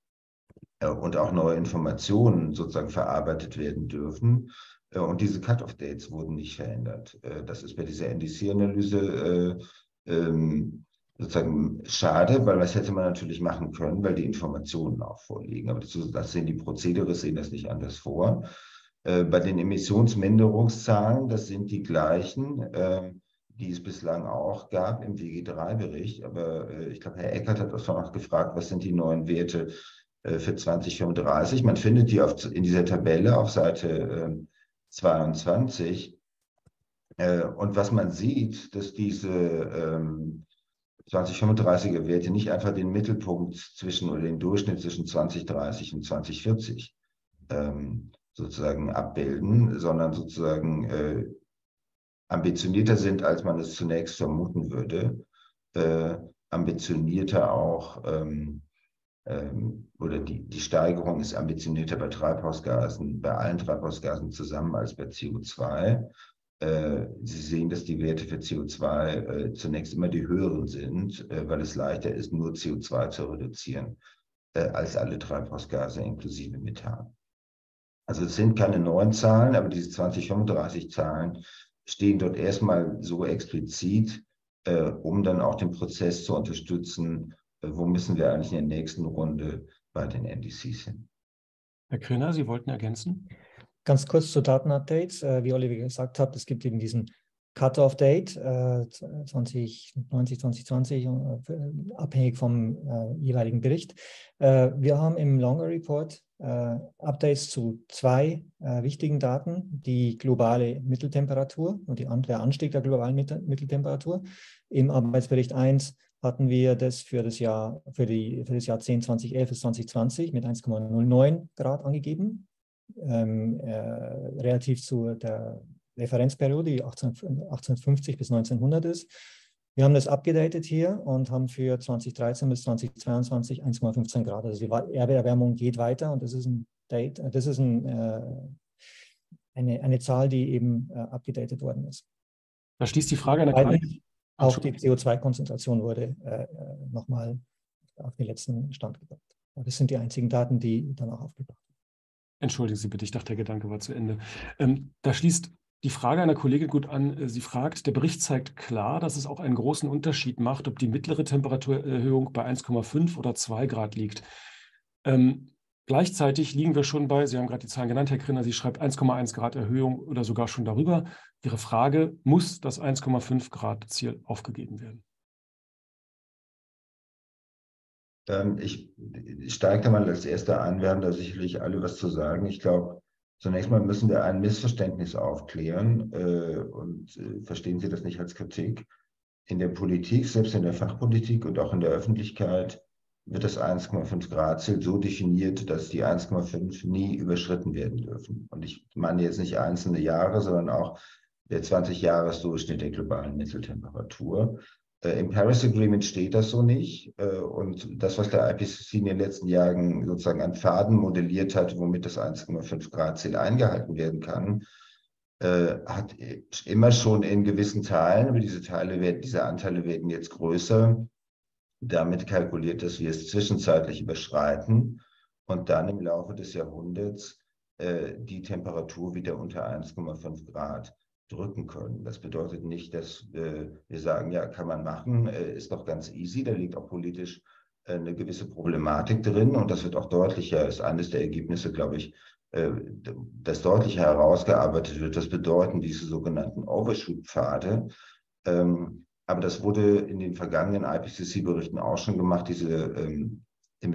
und auch neue Informationen sozusagen verarbeitet werden dürfen. Und diese Cut-off-Dates wurden nicht verändert. Das ist bei dieser N D C-Analyse ähm, sozusagen schade, weil das hätte man natürlich machen können, weil die Informationen auch vorliegen. Aber das, das sehen die Prozedere, sehen das nicht anders vor. Bei den Emissionsminderungszahlen, das sind die gleichen, äh, die es bislang auch gab im W G drei Bericht. Aber äh, ich glaube, Herr Eckert hat auch noch gefragt, was sind die neuen Werte äh, für zwanzig fünfunddreißig? Man findet die auf, in dieser Tabelle auf Seite äh, zweiundzwanzig. Äh, und was man sieht, dass diese ähm, zwanzig fünfunddreißiger Werte nicht einfach den Mittelpunkt zwischen oder den Durchschnitt zwischen zwanzig dreißig und zwanzig vierzig ähm, sozusagen abbilden, sondern sozusagen äh, ambitionierter sind, als man es zunächst vermuten würde. Äh, ambitionierter auch, ähm, ähm, oder die, die Steigerung ist ambitionierter bei Treibhausgasen, bei allen Treibhausgasen zusammen als bei C O zwei. Äh, Sie sehen, dass die Werte für C O zwei äh, zunächst immer die höheren sind, äh, weil es leichter ist, nur C O zwei zu reduzieren, äh, als alle Treibhausgase inklusive Methan. Also es sind keine neuen Zahlen, aber diese zwanzig fünfunddreißig Zahlen stehen dort erstmal so explizit, äh, um dann auch den Prozess zu unterstützen, äh, wo müssen wir eigentlich in der nächsten Runde bei den N D Cs hin. Herr Krenner, Sie wollten ergänzen? Ganz kurz zu Datenupdates. Äh, wie Oliver gesagt hat, es gibt eben diesen Cut-off-Date äh, zwanzig neunzig, zwanzig zwanzig, äh, abhängig vom äh, jeweiligen Bericht. Äh, wir haben im Longer Report äh, Updates zu zwei äh, wichtigen Daten, die globale Mitteltemperatur und die, der Anstieg der globalen Mitteltemperatur. Im Arbeitsbericht eins hatten wir das für das Jahr, für die, für das Jahrzehnt zweitausendelf bis zwanzig zwanzig mit eins Komma null neun Grad angegeben, ähm, äh, relativ zu der Referenzperiode, die achtzehnhundertfünfzig bis neunzehnhundert ist. Wir haben das abgedatet hier und haben für zwanzig dreizehn bis zwanzig zweiundzwanzig eins Komma fünfzehn Grad. Also die Erderwärmung geht weiter und das ist, ein Date, das ist ein, äh, eine, eine Zahl, die eben äh, abgedatet worden ist. Da schließt die Frage an der Kollege. Auch die C O zwei Konzentration wurde äh, nochmal auf den letzten Stand gebracht. Das sind die einzigen Daten, die dann auch aufgebracht werden. Entschuldigen Sie bitte, ich dachte, der Gedanke war zu Ende. Ähm, da schließt die Frage einer Kollegin gut an. Sie fragt, der Bericht zeigt klar, dass es auch einen großen Unterschied macht, ob die mittlere Temperaturerhöhung bei eins Komma fünf oder zwei Grad liegt. Ähm, gleichzeitig liegen wir schon bei, Sie haben gerade die Zahlen genannt, Herr Krenner, sie schreibt eins Komma eins Grad Erhöhung oder sogar schon darüber. Ihre Frage, muss das eins Komma fünf Grad Ziel aufgegeben werden? Ähm, ich, ich steige da mal als Erster ein, werden da sicherlich alle was zu sagen. Ich glaube, zunächst mal müssen wir ein Missverständnis aufklären äh, und äh, verstehen Sie das nicht als Kritik. In der Politik, selbst in der Fachpolitik und auch in der Öffentlichkeit, wird das eins Komma fünf Grad Ziel so definiert, dass die eins Komma fünf nie überschritten werden dürfen. Und ich meine jetzt nicht einzelne Jahre, sondern auch der zwanzig-Jahres-Durchschnitt der globalen Mitteltemperatur. Äh, Im Paris Agreement steht das so nicht. Äh, und das, was der I P C C in den letzten Jahren sozusagen an Pfaden modelliert hat, womit das eins Komma fünf Grad Ziel eingehalten werden kann, äh, hat immer schon in gewissen Teilen, aber diese Teile werden, diese Anteile werden jetzt größer, damit kalkuliert, dass wir es zwischenzeitlich überschreiten und dann im Laufe des Jahrhunderts äh, die Temperatur wieder unter eins Komma fünf Grad drücken können. Das bedeutet nicht, dass äh, wir sagen, ja, kann man machen, äh, ist doch ganz easy, da liegt auch politisch äh, eine gewisse Problematik drin und das wird auch deutlicher, ist eines der Ergebnisse, glaube ich, äh, das deutlicher herausgearbeitet wird. Das bedeuten diese sogenannten Overshoot-Pfade. Ähm, aber das wurde in den vergangenen I P C C-Berichten auch schon gemacht. Diese ähm,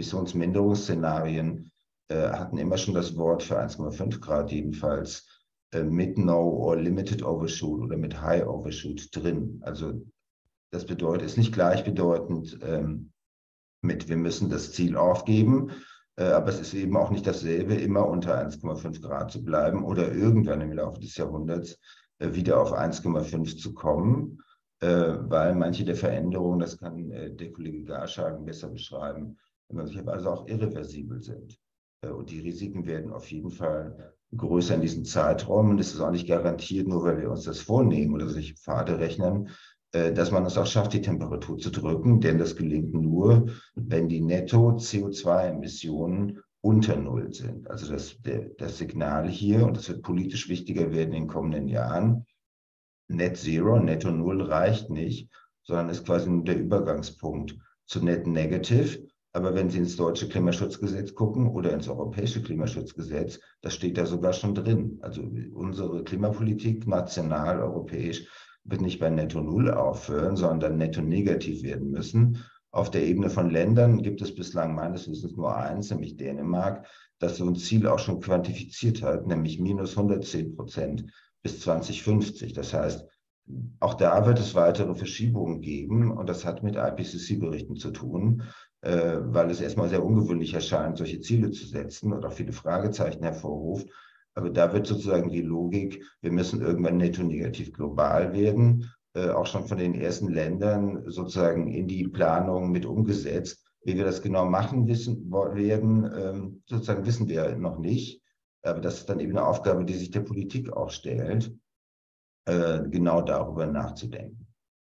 Emissionsminderungsszenarien äh, hatten immer schon das Wort für eins Komma fünf Grad jedenfalls äh, mit No or Limited Overshoot oder mit High Overshoot drin. Also das bedeutet, ist nicht gleichbedeutend ähm, mit, wir müssen das Ziel aufgeben, äh, aber es ist eben auch nicht dasselbe, immer unter eins Komma fünf Grad zu bleiben oder irgendwann im Laufe des Jahrhunderts äh, wieder auf eins Komma fünf zu kommen, äh, weil manche der Veränderungen, das kann äh, der Kollege Garschagen besser beschreiben, möglicherweise auch irreversibel sind. Äh, und die Risiken werden auf jeden Fall größer in diesem Zeitraum. Und es ist auch nicht garantiert, nur weil wir uns das vornehmen oder sich Pfade rechnen, dass man es auch schafft, die Temperatur zu drücken, denn das gelingt nur, wenn die Netto-C O zwei Emissionen unter Null sind. Also das, der, das Signal hier, und das wird politisch wichtiger werden in den kommenden Jahren, Net Zero, Netto Null reicht nicht, sondern ist quasi nur der Übergangspunkt zu Net Negative. Aber wenn Sie ins deutsche Klimaschutzgesetz gucken oder ins europäische Klimaschutzgesetz, das steht da sogar schon drin. Also unsere Klimapolitik national, europäisch, wird nicht bei Netto Null aufhören, sondern Netto Negativ werden müssen. Auf der Ebene von Ländern gibt es bislang meines Wissens nur eins, nämlich Dänemark, das so ein Ziel auch schon quantifiziert hat, nämlich minus hundertzehn Prozent bis zwanzig fünfzig. Das heißt, auch da wird es weitere Verschiebungen geben und das hat mit I P C C-Berichten zu tun, äh, weil es erstmal sehr ungewöhnlich erscheint, solche Ziele zu setzen und auch viele Fragezeichen hervorruft. Aber da wird sozusagen die Logik, wir müssen irgendwann netto-negativ global werden, äh, auch schon von den ersten Ländern sozusagen in die Planung mit umgesetzt. Wie wir das genau machen wissen, werden, ähm, sozusagen wissen wir noch nicht. Aber das ist dann eben eine Aufgabe, die sich der Politik auch stellt, äh, genau darüber nachzudenken.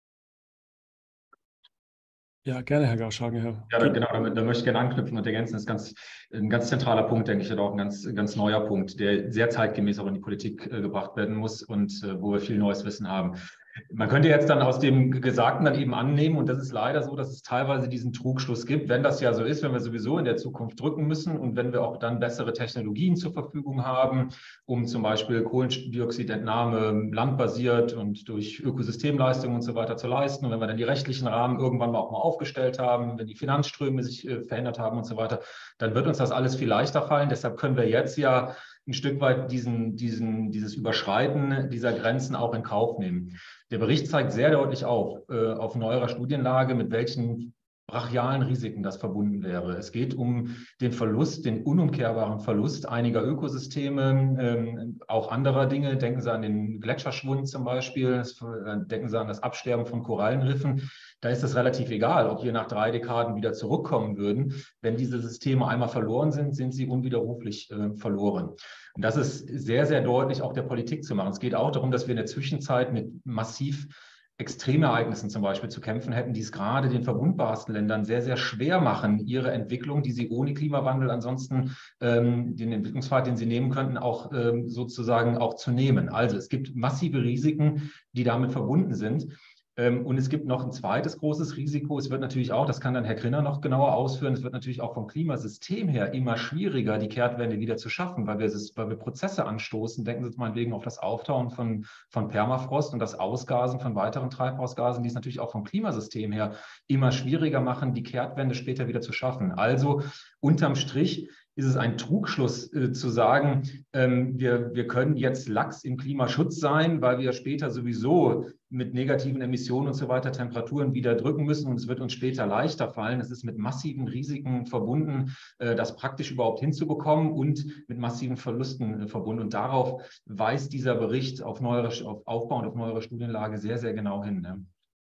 Ja, gerne, Herr Garschagen. Herr Ja, da, genau, da, da möchte ich gerne anknüpfen und ergänzen. Das ist ganz, ein ganz zentraler Punkt, denke ich, oder auch ein ganz, ganz neuer Punkt, der sehr zeitgemäß auch in die Politik äh, gebracht werden muss und äh, wo wir viel neues Wissen haben. Man könnte jetzt dann aus dem Gesagten dann eben annehmen, und das ist leider so, dass es teilweise diesen Trugschluss gibt, wenn das ja so ist, wenn wir sowieso in der Zukunft drücken müssen und wenn wir auch dann bessere Technologien zur Verfügung haben, um zum Beispiel Kohlendioxidentnahme landbasiert und durch Ökosystemleistungen und so weiter zu leisten. Und wenn wir dann die rechtlichen Rahmen irgendwann mal auch mal aufgestellt haben, wenn die Finanzströme sich äh, verändert haben und so weiter, dann wird uns das alles viel leichter fallen. Deshalb können wir jetzt ja ein Stück weit diesen, diesen, dieses Überschreiten dieser Grenzen auch in Kauf nehmen. Der Bericht zeigt sehr deutlich auf, äh, auf neuerer Studienlage, mit welchen brachialen Risiken das verbunden wäre. Es geht um den Verlust, den unumkehrbaren Verlust einiger Ökosysteme, ähm, auch anderer Dinge. Denken Sie an den Gletscherschwund zum Beispiel, denken Sie an das Absterben von Korallenriffen. Da ist es relativ egal, ob wir nach drei Dekaden wieder zurückkommen würden. Wenn diese Systeme einmal verloren sind, sind sie unwiderruflich äh, verloren. Und das ist sehr, sehr deutlich auch der Politik zu machen. Es geht auch darum, dass wir in der Zwischenzeit mit massiv Extremereignissen zum Beispiel zu kämpfen hätten, die es gerade den verwundbarsten Ländern sehr, sehr schwer machen, ihre Entwicklung, die sie ohne Klimawandel ansonsten ähm, den Entwicklungspfad, den sie nehmen könnten, auch ähm, sozusagen auch zu nehmen. Also es gibt massive Risiken, die damit verbunden sind. Und es gibt noch ein zweites großes Risiko. Es wird natürlich auch, das kann dann Herr Grinner noch genauer ausführen, es wird natürlich auch vom Klimasystem her immer schwieriger, die Kehrtwende wieder zu schaffen, weil wir, weil wir Prozesse anstoßen. Denken Sie meinetwegen auf das Auftauen von, von Permafrost und das Ausgasen von weiteren Treibhausgasen, die es natürlich auch vom Klimasystem her immer schwieriger machen, die Kehrtwende später wieder zu schaffen. Also unterm Strich ist es ein Trugschluss äh, zu sagen, ähm, wir, wir können jetzt lax im Klimaschutz sein, weil wir später sowieso mit negativen Emissionen und so weiter Temperaturen wieder drücken müssen und es wird uns später leichter fallen. Es ist mit massiven Risiken verbunden, äh, das praktisch überhaupt hinzubekommen und mit massiven Verlusten äh, verbunden. Und darauf weist dieser Bericht auf, neuere, auf Aufbau und auf neuere Studienlage sehr, sehr genau hin. Ne?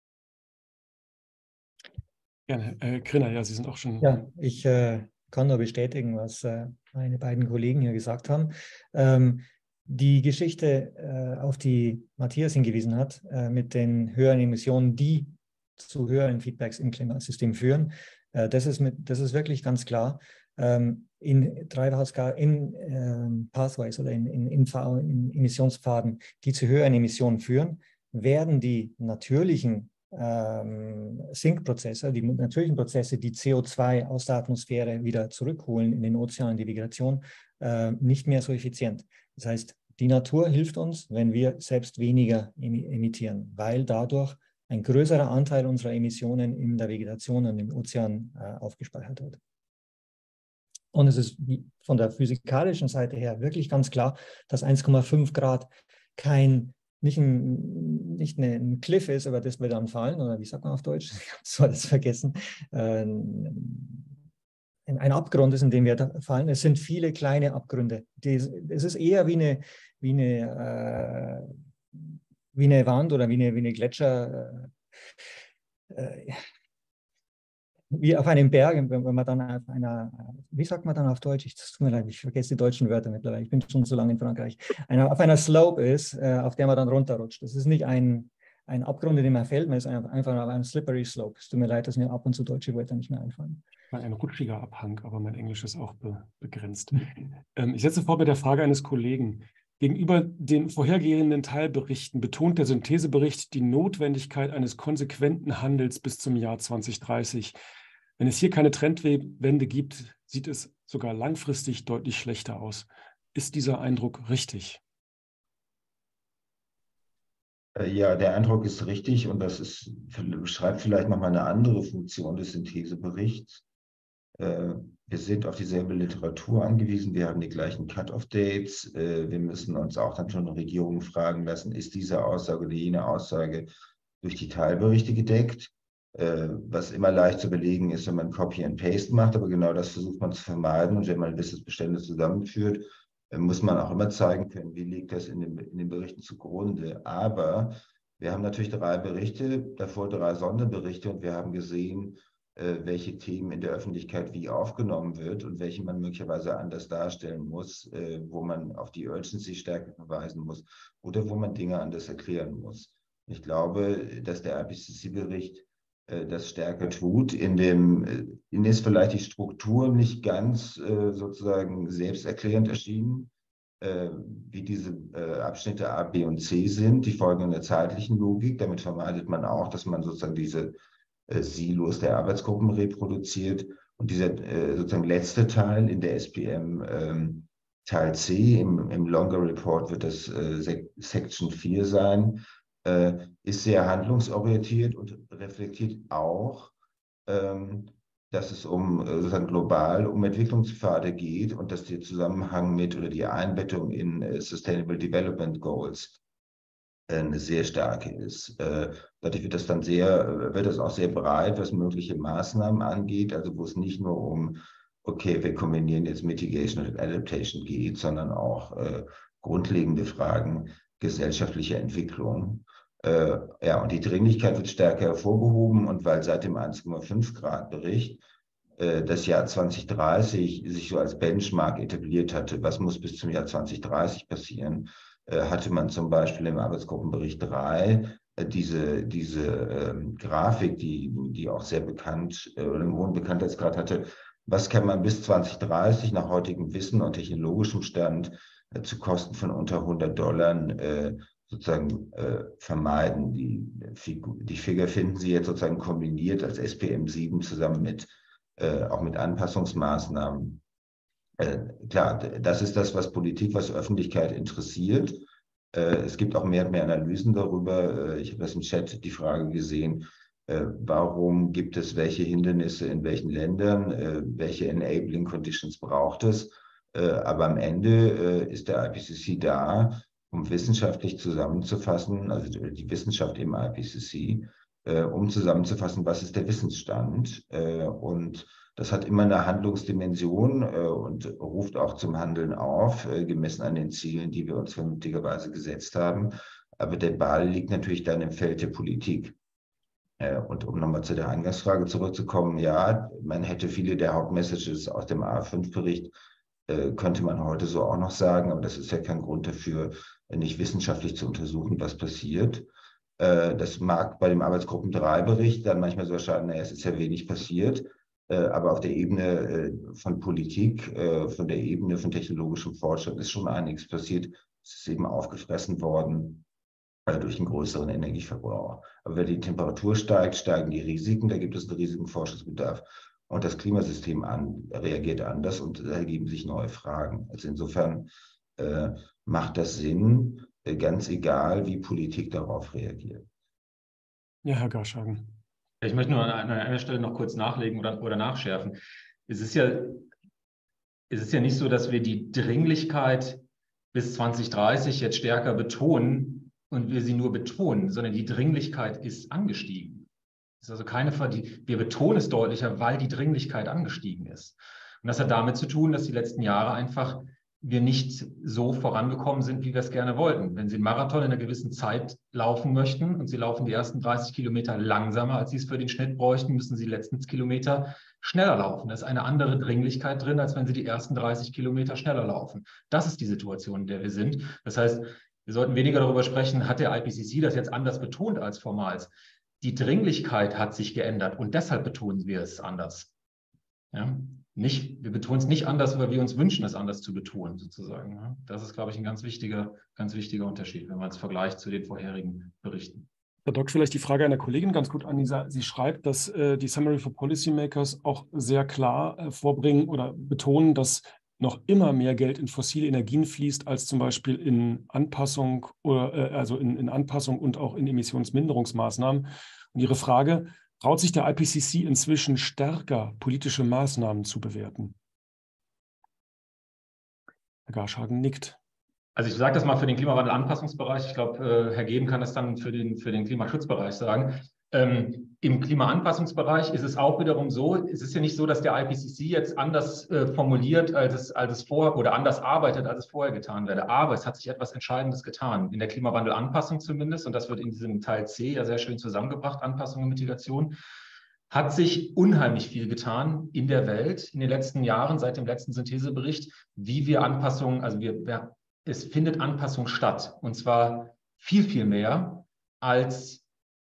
Gerne. Äh, Grinner, ja, Sie sind auch schon... Ja, ich äh, kann nur bestätigen, was äh, meine beiden Kollegen hier gesagt haben. Ähm, die Geschichte, äh, auf die Matthias hingewiesen hat, äh, mit den höheren Emissionen, die zu höheren Feedbacks im Klimasystem führen, äh, das ist mit, das ist wirklich ganz klar. Ähm, in Treibhausgas, in ähm, Pathways oder in, in, in, in Emissionspfaden, die zu höheren Emissionen führen, werden die natürlichen Ähm, Sinkprozesse, die natürlichen Prozesse, die C O zwei aus der Atmosphäre wieder zurückholen in den Ozean, die Vegetation, äh, nicht mehr so effizient. Das heißt, die Natur hilft uns, wenn wir selbst weniger emittieren, weil dadurch ein größerer Anteil unserer Emissionen in der Vegetation und im Ozean äh, aufgespeichert wird. Und es ist von der physikalischen Seite her wirklich ganz klar, dass eins Komma fünf Grad kein, nicht ein, nicht ein Cliff ist, über das wir dann fallen, oder wie sagt man auf Deutsch? Ich habe es alles vergessen. Ein Abgrund ist, in den wir da fallen. Es sind viele kleine Abgründe. Die, es ist eher wie eine, wie eine, äh, wie eine Wand oder wie eine, wie eine Gletscher. Äh, wie auf einem Berg, wenn man dann auf einer, wie sagt man dann auf Deutsch? Ich, das tut mir leid, ich vergesse die deutschen Wörter mittlerweile. Ich bin schon so lange in Frankreich. Eine, auf einer Slope ist, äh, auf der man dann runterrutscht. Das ist nicht ein, ein Abgrund, in dem man fällt, man ist einfach auf einem slippery slope. Es tut mir leid, dass mir ab und zu deutsche Wörter nicht mehr einfallen. Ein rutschiger Abhang, aber mein Englisch ist auch be begrenzt. Ähm, ich setze vor bei der Frage eines Kollegen. Gegenüber den vorhergehenden Teilberichten betont der Synthesebericht die Notwendigkeit eines konsequenten Handels bis zum Jahr zwanzig dreißig. Wenn es hier keine Trendwende gibt, sieht es sogar langfristig deutlich schlechter aus. Ist dieser Eindruck richtig? Ja, der Eindruck ist richtig und das ist, beschreibt vielleicht nochmal eine andere Funktion des Syntheseberichts. Wir sind auf dieselbe Literatur angewiesen, wir haben die gleichen Cut-off-Dates, wir müssen uns auch dann schon Regierungen fragen lassen, ist diese Aussage oder jene Aussage durch die Teilberichte gedeckt, was immer leicht zu belegen ist, wenn man Copy and Paste macht, aber genau das versucht man zu vermeiden und wenn man Wissensbestände zusammenführt, muss man auch immer zeigen können, wie liegt das in den, in den Berichten zugrunde. Aber wir haben natürlich drei Berichte, davor drei Sonderberichte und wir haben gesehen, welche Themen in der Öffentlichkeit wie aufgenommen wird und welche man möglicherweise anders darstellen muss, wo man auf die Urgency stärker verweisen muss oder wo man Dinge anders erklären muss. Ich glaube, dass der I P C C-Bericht das stärker tut. In dem in ist vielleicht die Struktur nicht ganz sozusagen selbsterklärend erschienen, wie diese Abschnitte A, B und C sind. Die folgen in der zeitlichen Logik. Damit vermeidet man auch, dass man sozusagen diese Silos der Arbeitsgruppen reproduziert. Und dieser sozusagen letzte Teil in der S P M ähm, Teil C, im, im Longer Report wird das äh, Section vier sein, äh, ist sehr handlungsorientiert und reflektiert auch, ähm, dass es um sozusagen global um Entwicklungspfade geht und dass der Zusammenhang mit oder die Einbettung in äh, Sustainable Development Goals eine sehr starke ist. Äh, dadurch wird das dann sehr, wird das auch sehr breit, was mögliche Maßnahmen angeht, also wo es nicht nur um, okay, wir kombinieren jetzt Mitigation und Adaptation geht, sondern auch äh, grundlegende Fragen gesellschaftlicher Entwicklung. Äh, ja, und die Dringlichkeit wird stärker hervorgehoben und weil seit dem eins Komma fünf Grad Bericht äh, das Jahr zwanzig dreißig sich so als Benchmark etabliert hatte, was muss bis zum Jahr zwanzig dreißig passieren, hatte man zum Beispiel im Arbeitsgruppenbericht drei diese, diese ähm, Grafik, die, die auch sehr bekannt äh, oder einen hohen Bekanntheitsgrad hatte. Was kann man bis zwanzig dreißig nach heutigem Wissen und technologischem Stand äh, zu Kosten von unter hundert Dollar äh, sozusagen äh, vermeiden? Die, die Figure finden Sie jetzt sozusagen kombiniert als S P M sieben zusammen mit äh, auch mit Anpassungsmaßnahmen. Äh, klar, das ist das, was Politik, was Öffentlichkeit interessiert. Äh, es gibt auch mehr und mehr Analysen darüber. Äh, ich habe das im Chat die Frage gesehen, äh, warum gibt es welche Hindernisse in welchen Ländern, äh, welche Enabling Conditions braucht es. Äh, aber am Ende äh, ist der I P C C da, um wissenschaftlich zusammenzufassen, also die Wissenschaft im I P C C, äh, um zusammenzufassen, was ist der Wissensstand. Äh, und das hat immer eine Handlungsdimension äh, und ruft auch zum Handeln auf, äh, gemessen an den Zielen, die wir uns vernünftigerweise gesetzt haben. Aber der Ball liegt natürlich dann im Feld der Politik. Äh, und um nochmal zu der Eingangsfrage zurückzukommen, ja, man hätte viele der Hauptmessages aus dem A fünf Bericht, äh, könnte man heute so auch noch sagen, aber das ist ja kein Grund dafür, nicht wissenschaftlich zu untersuchen, was passiert. Äh, das mag bei dem Arbeitsgruppen drei Bericht dann manchmal so erscheinen, naja, es ist ja wenig passiert. Aber auf der Ebene von Politik, von der Ebene von technologischem Fortschritt ist schon einiges passiert. Es ist eben aufgefressen worden durch einen größeren Energieverbrauch. Aber wenn die Temperatur steigt, steigen die Risiken, da gibt es einen riesigen Forschungsbedarf. Und das Klimasystem an, reagiert anders und da ergeben sich neue Fragen. Also insofern äh, macht das Sinn, ganz egal, wie Politik darauf reagiert. Ja, Herr Garschagen. Ich möchte nur an einer Stelle noch kurz nachlegen oder, oder nachschärfen. Es ist ja es ist ja nicht so, dass wir die Dringlichkeit bis zwanzig dreißig jetzt stärker betonen und wir sie nur betonen, sondern die Dringlichkeit ist angestiegen. Es ist also keine Verdie- wir betonen es deutlicher, weil die Dringlichkeit angestiegen ist. Und das hat damit zu tun, dass die letzten Jahre einfach wir nicht so vorangekommen sind, wie wir es gerne wollten. Wenn Sie einen Marathon in einer gewissen Zeit laufen möchten und Sie laufen die ersten dreißig Kilometer langsamer, als Sie es für den Schnitt bräuchten, müssen Sie die letzten Kilometer schneller laufen. Da ist eine andere Dringlichkeit drin, als wenn Sie die ersten dreißig Kilometer schneller laufen. Das ist die Situation, in der wir sind. Das heißt, wir sollten weniger darüber sprechen, hat der I P C C das jetzt anders betont als vormals. Die Dringlichkeit hat sich geändert und deshalb betonen wir es anders. Ja? Nicht, wir betonen es nicht anders, weil wir uns wünschen, es anders zu betonen, sozusagen. Ja? Das ist, glaube ich, ein ganz wichtiger, ganz wichtiger Unterschied, wenn man es vergleicht zu den vorherigen Berichten. Da dockt vielleicht die Frage einer Kollegin ganz gut an. Sie schreibt, dass äh, die Summary for Policymakers auch sehr klar äh, vorbringen oder betonen, dass noch immer mehr Geld in fossile Energien fließt, als zum Beispiel in Anpassung oder äh, also in, in Anpassung und auch in Emissionsminderungsmaßnahmen. Und ihre Frage: Traut sich der I P C C inzwischen stärker, politische Maßnahmen zu bewerten? Herr Garschagen nickt. Also ich sage das mal für den Klimawandelanpassungsbereich. Ich glaube, Herr Geben kann das dann für den, für den Klimaschutzbereich sagen. Ähm, Im Klimaanpassungsbereich ist es auch wiederum so, es ist ja nicht so, dass der I P C C jetzt anders äh, formuliert, als es, als es vorher oder anders arbeitet, als es vorher getan werde. Aber es hat sich etwas Entscheidendes getan, in der Klimawandelanpassung zumindest, und das wird in diesem Teil C ja sehr schön zusammengebracht, Anpassung und Mitigation, hat sich unheimlich viel getan in der Welt in den letzten Jahren, seit dem letzten Synthesebericht, wie wir Anpassungen, also wir, wir, es findet Anpassung statt, und zwar viel, viel mehr als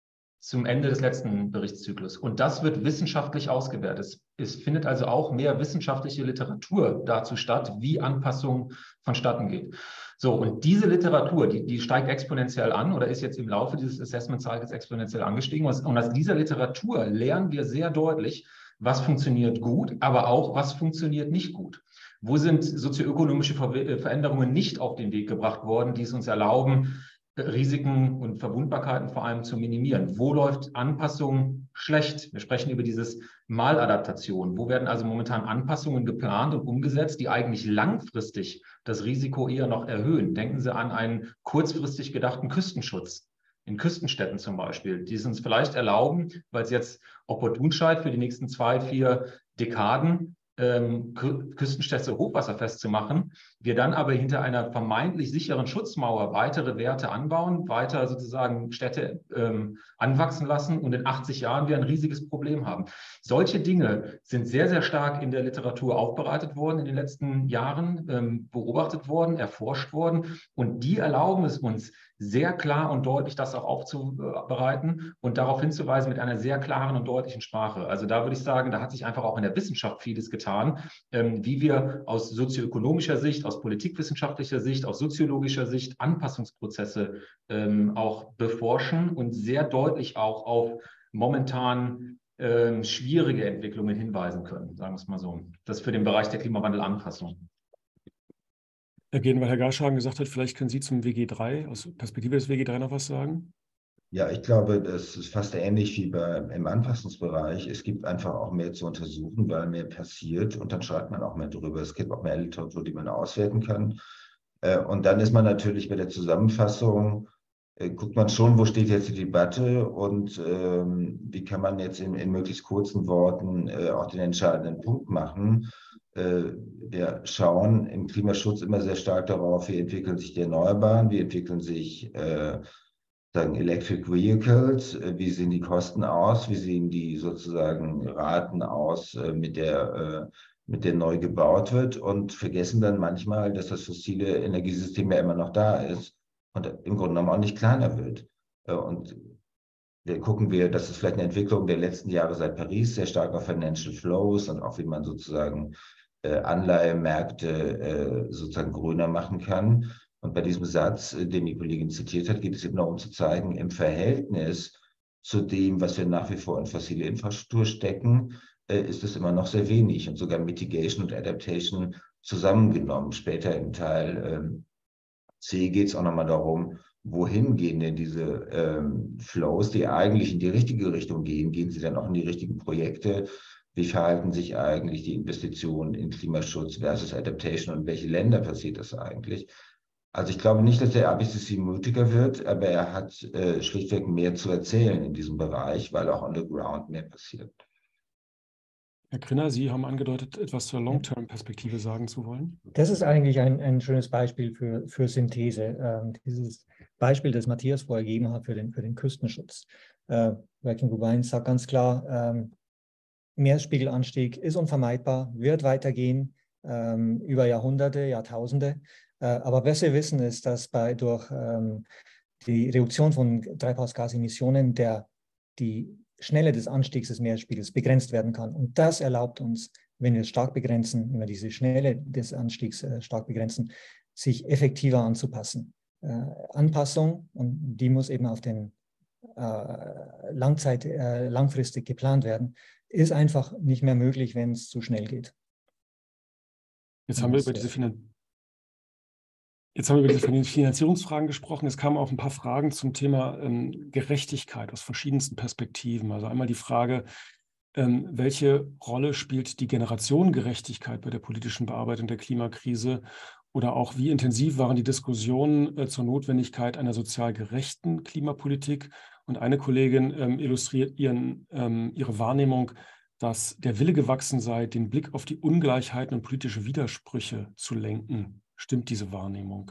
zum Ende des letzten Berichtszyklus. Und das wird wissenschaftlich ausgewertet. Es, es findet also auch mehr wissenschaftliche Literatur dazu statt, wie Anpassung vonstatten geht. So, und diese Literatur, die, die steigt exponentiell an oder ist jetzt im Laufe dieses Assessment-Cycles exponentiell angestiegen. Und aus dieser Literatur lernen wir sehr deutlich, was funktioniert gut, aber auch, was funktioniert nicht gut. Wo sind sozioökonomische Ver- Veränderungen nicht auf den Weg gebracht worden, die es uns erlauben, Risiken und Verwundbarkeiten vor allem zu minimieren. Wo läuft Anpassung schlecht? Wir sprechen über dieses Maladaptation. Wo werden also momentan Anpassungen geplant und umgesetzt, die eigentlich langfristig das Risiko eher noch erhöhen? Denken Sie an einen kurzfristig gedachten Küstenschutz in Küstenstädten zum Beispiel, die es uns vielleicht erlauben, weil es jetzt opportun scheint für die nächsten zwei, vier Dekaden, Ähm, Küstenstädte hochwasserfest zu machen, wir dann aber hinter einer vermeintlich sicheren Schutzmauer weitere Werte anbauen, weiter sozusagen Städte ähm, anwachsen lassen und in achtzig Jahren wir ein riesiges Problem haben. Solche Dinge sind sehr, sehr stark in der Literatur aufbereitet worden in den letzten Jahren, ähm, beobachtet worden, erforscht worden, und die erlauben es uns, sehr klar und deutlich das auch aufzubereiten und darauf hinzuweisen mit einer sehr klaren und deutlichen Sprache. Also da würde ich sagen, da hat sich einfach auch in der Wissenschaft vieles getan, ähm, wie wir aus sozioökonomischer Sicht, aus politikwissenschaftlicher Sicht, aus soziologischer Sicht Anpassungsprozesse ähm, auch beforschen und sehr deutlich auch auf momentan ähm, schwierige Entwicklungen hinweisen können, sagen wir es mal so. Das für den Bereich der Klimawandelanpassung. Ergehen, weil Herr Garschagen gesagt hat, vielleicht können Sie zum W G drei, aus Perspektive des W G drei noch was sagen? Ja, ich glaube, das ist fast ähnlich wie bei, im Anpassungsbereich. Es gibt einfach auch mehr zu untersuchen, weil mehr passiert, und dann schreibt man auch mehr drüber. Es gibt auch mehr Literatur, die man auswerten kann. Und dann ist man natürlich bei der Zusammenfassung, guckt man schon, wo steht jetzt die Debatte und ähm, wie kann man jetzt in, in möglichst kurzen Worten äh, auch den entscheidenden Punkt machen. Wir schauen im Klimaschutz immer sehr stark darauf, wie entwickeln sich die Erneuerbaren, wie entwickeln sich äh, sagen Electric Vehicles, wie sehen die Kosten aus, wie sehen die sozusagen Raten aus, äh, mit der, äh, mit der neu gebaut wird, und vergessen dann manchmal, dass das fossile Energiesystem ja immer noch da ist und im Grunde genommen auch nicht kleiner wird. Äh, und Da gucken wir, das ist vielleicht eine Entwicklung der letzten Jahre seit Paris, sehr stark auf Financial Flows und auch wie man sozusagen äh, Anleihemärkte äh, sozusagen grüner machen kann. Und bei diesem Satz, äh, den die Kollegin zitiert hat, geht es eben noch um zu zeigen, im Verhältnis zu dem, was wir nach wie vor in fossile Infrastruktur stecken, äh, ist es immer noch sehr wenig, und sogar Mitigation und Adaptation zusammengenommen. Später im Teil äh, C geht es auch nochmal darum, wohin gehen denn diese ähm, Flows, die eigentlich in die richtige Richtung gehen? Gehen sie dann auch in die richtigen Projekte? wie verhalten sich eigentlich die Investitionen in Klimaschutz versus Adaptation und welche Länder passiert das eigentlich? Also ich glaube nicht, dass der I P C C mutiger wird, aber er hat äh, schlichtweg mehr zu erzählen in diesem Bereich, weil auch on the ground mehr passiert. Herr Grinner, Sie haben angedeutet, etwas zur Long-Term-Perspektive sagen zu wollen. Das ist eigentlich ein, ein schönes Beispiel für, für Synthese. Ähm, dieses Beispiel, das Matthias vorher gegeben hat für den, für den Küstenschutz. Äh, Working Group eins sagt ganz klar, ähm, Meeresspiegelanstieg ist unvermeidbar, wird weitergehen ähm, über Jahrhunderte, Jahrtausende. Äh, aber was wir wissen ist, dass bei, durch ähm, die Reduktion von Treibhausgasemissionen der, die Schnelle des Anstiegs des Meeresspiegels begrenzt werden kann. Und das erlaubt uns, wenn wir es stark begrenzen, wenn wir diese Schnelle des Anstiegs äh, stark begrenzen, sich effektiver anzupassen. Äh, Anpassung, und die muss eben auf den äh, Langzeit, äh, langfristig geplant werden, ist einfach nicht mehr möglich, wenn es zu schnell geht. Jetzt haben wir über diese Finan Jetzt haben wir über diese Finanzierungsfragen gesprochen. Es kamen auch ein paar Fragen zum Thema ähm, Gerechtigkeit aus verschiedensten Perspektiven. Also einmal die Frage, ähm, welche Rolle spielt die Generationengerechtigkeit bei der politischen Bearbeitung der Klimakrise? Oder auch, wie intensiv waren die Diskussionen äh, zur Notwendigkeit einer sozial gerechten Klimapolitik? Und eine Kollegin ähm, illustriert ihren, ähm, ihre Wahrnehmung, dass der Wille gewachsen sei, den Blick auf die Ungleichheiten und politische Widersprüche zu lenken. Stimmt diese Wahrnehmung?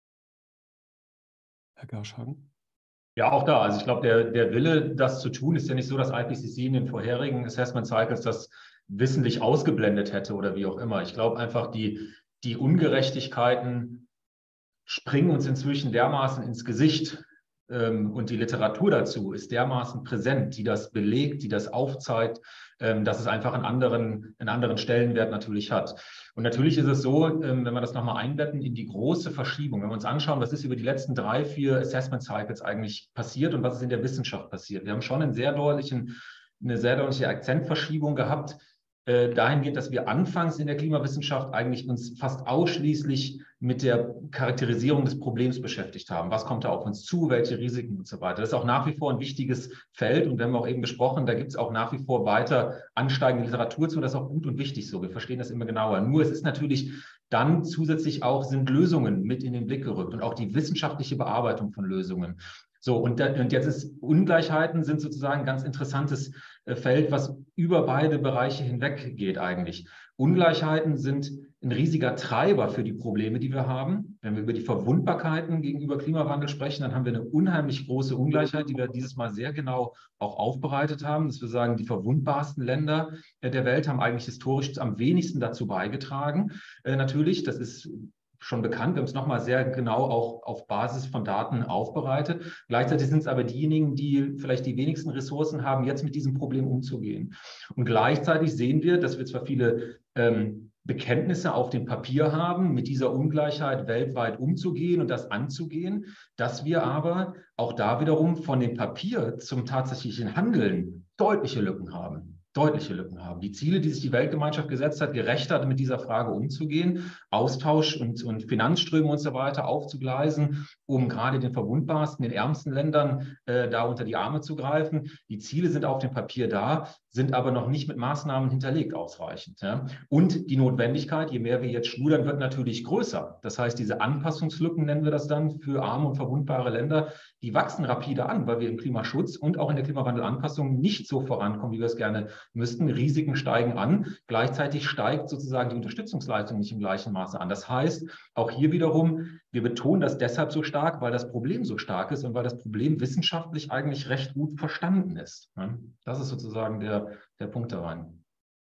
Herr Garschhagen? Ja, auch da. Also ich glaube, der, der Wille, das zu tun, ist ja nicht so, dass I P C C in den vorherigen Assessment Cycles das wissentlich ausgeblendet hätte oder wie auch immer. Ich glaube einfach, die, die Ungerechtigkeiten springen uns inzwischen dermaßen ins Gesicht, ähm, und die Literatur dazu ist dermaßen präsent, die das belegt, die das aufzeigt, ähm, dass es einfach einen anderen, einen anderen Stellenwert natürlich hat. Und natürlich ist es so, ähm, wenn wir das nochmal einbetten in die große Verschiebung, wenn wir uns anschauen, was ist über die letzten drei, vier Assessment Cycles eigentlich passiert und was ist in der Wissenschaft passiert. Wir haben schon einen sehr deutlichen, eine sehr deutliche Akzentverschiebung gehabt, äh, dahingehend, dass wir anfangs in der Klimawissenschaft eigentlich uns fast ausschließlich mit der Charakterisierung des Problems beschäftigt haben. Was kommt da auf uns zu, welche Risiken und so weiter. Das ist auch nach wie vor ein wichtiges Feld und wir haben auch eben besprochen, da gibt es auch nach wie vor weiter ansteigende Literatur zu, das ist auch gut und wichtig so. Wir verstehen das immer genauer. Nur es ist natürlich dann zusätzlich auch, sind Lösungen mit in den Blick gerückt und auch die wissenschaftliche Bearbeitung von Lösungen. So, und, da, und jetzt ist Ungleichheiten sind sozusagen ein ganz interessantes äh, Feld, was über beide Bereiche hinweg geht eigentlich. Ungleichheiten sind ein riesiger Treiber für die Probleme, die wir haben. Wenn wir über die Verwundbarkeiten gegenüber Klimawandel sprechen, dann haben wir eine unheimlich große Ungleichheit, die wir dieses Mal sehr genau auch aufbereitet haben. Dass wir sagen, die verwundbarsten Länder der Welt haben eigentlich historisch am wenigsten dazu beigetragen. Äh, natürlich, das ist schon bekannt, wir haben es nochmal sehr genau auch auf Basis von Daten aufbereitet. Gleichzeitig sind es aber diejenigen, die vielleicht die wenigsten Ressourcen haben, jetzt mit diesem Problem umzugehen. Und gleichzeitig sehen wir, dass wir zwar viele ähm, Bekenntnisse auf dem Papier haben, mit dieser Ungleichheit weltweit umzugehen und das anzugehen, dass wir aber auch da wiederum von dem Papier zum tatsächlichen Handeln deutliche Lücken haben. deutliche Lücken haben. Die Ziele, die sich die Weltgemeinschaft gesetzt hat, gerechter mit dieser Frage umzugehen, Austausch und, und Finanzströme und so weiter aufzugleisen, um gerade den verwundbarsten, den ärmsten Ländern äh, da unter die Arme zu greifen. Die Ziele sind auf dem Papier da, sind aber noch nicht mit Maßnahmen hinterlegt ausreichend. Ja? Und die Notwendigkeit, je mehr wir jetzt schludern, wird natürlich größer. Das heißt, diese Anpassungslücken, nennen wir das dann, für arme und verwundbare Länder, die wachsen rapide an, weil wir im Klimaschutz und auch in der Klimawandelanpassung nicht so vorankommen, wie wir es gerne müssten. Risiken steigen an. Gleichzeitig steigt sozusagen die Unterstützungsleistung nicht im gleichen Maße an. Das heißt, auch hier wiederum, wir betonen das deshalb so stark, weil das Problem so stark ist und weil das Problem wissenschaftlich eigentlich recht gut verstanden ist. Das ist sozusagen der, der Punkt da rein.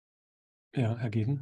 Ja, Herr Geden.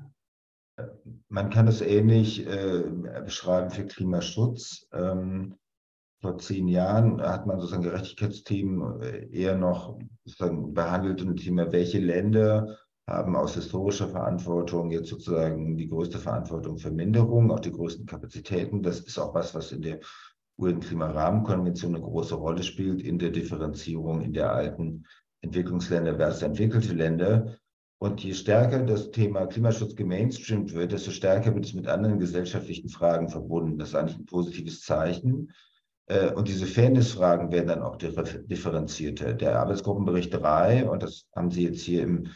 Man kann es ähnlich äh, beschreiben für Klimaschutz. Ähm, Vor zehn Jahren hat man sozusagen Gerechtigkeitsthemen eher noch sozusagen behandelt und Thema, welche Länder haben aus historischer Verantwortung jetzt sozusagen die größte Verantwortung für Minderung, auch die größten Kapazitäten. Das ist auch was, was in der U N-Klimarahmenkonvention eine große Rolle spielt, in der Differenzierung in der alten Entwicklungsländer versus entwickelte Länder. Und je stärker das Thema Klimaschutz gemainstreamt wird, desto stärker wird es mit anderen gesellschaftlichen Fragen verbunden. Das ist eigentlich ein positives Zeichen. Und diese Fairness-Fragen werden dann auch differenzierter. Der Arbeitsgruppenbericht drei, und das haben Sie jetzt hier im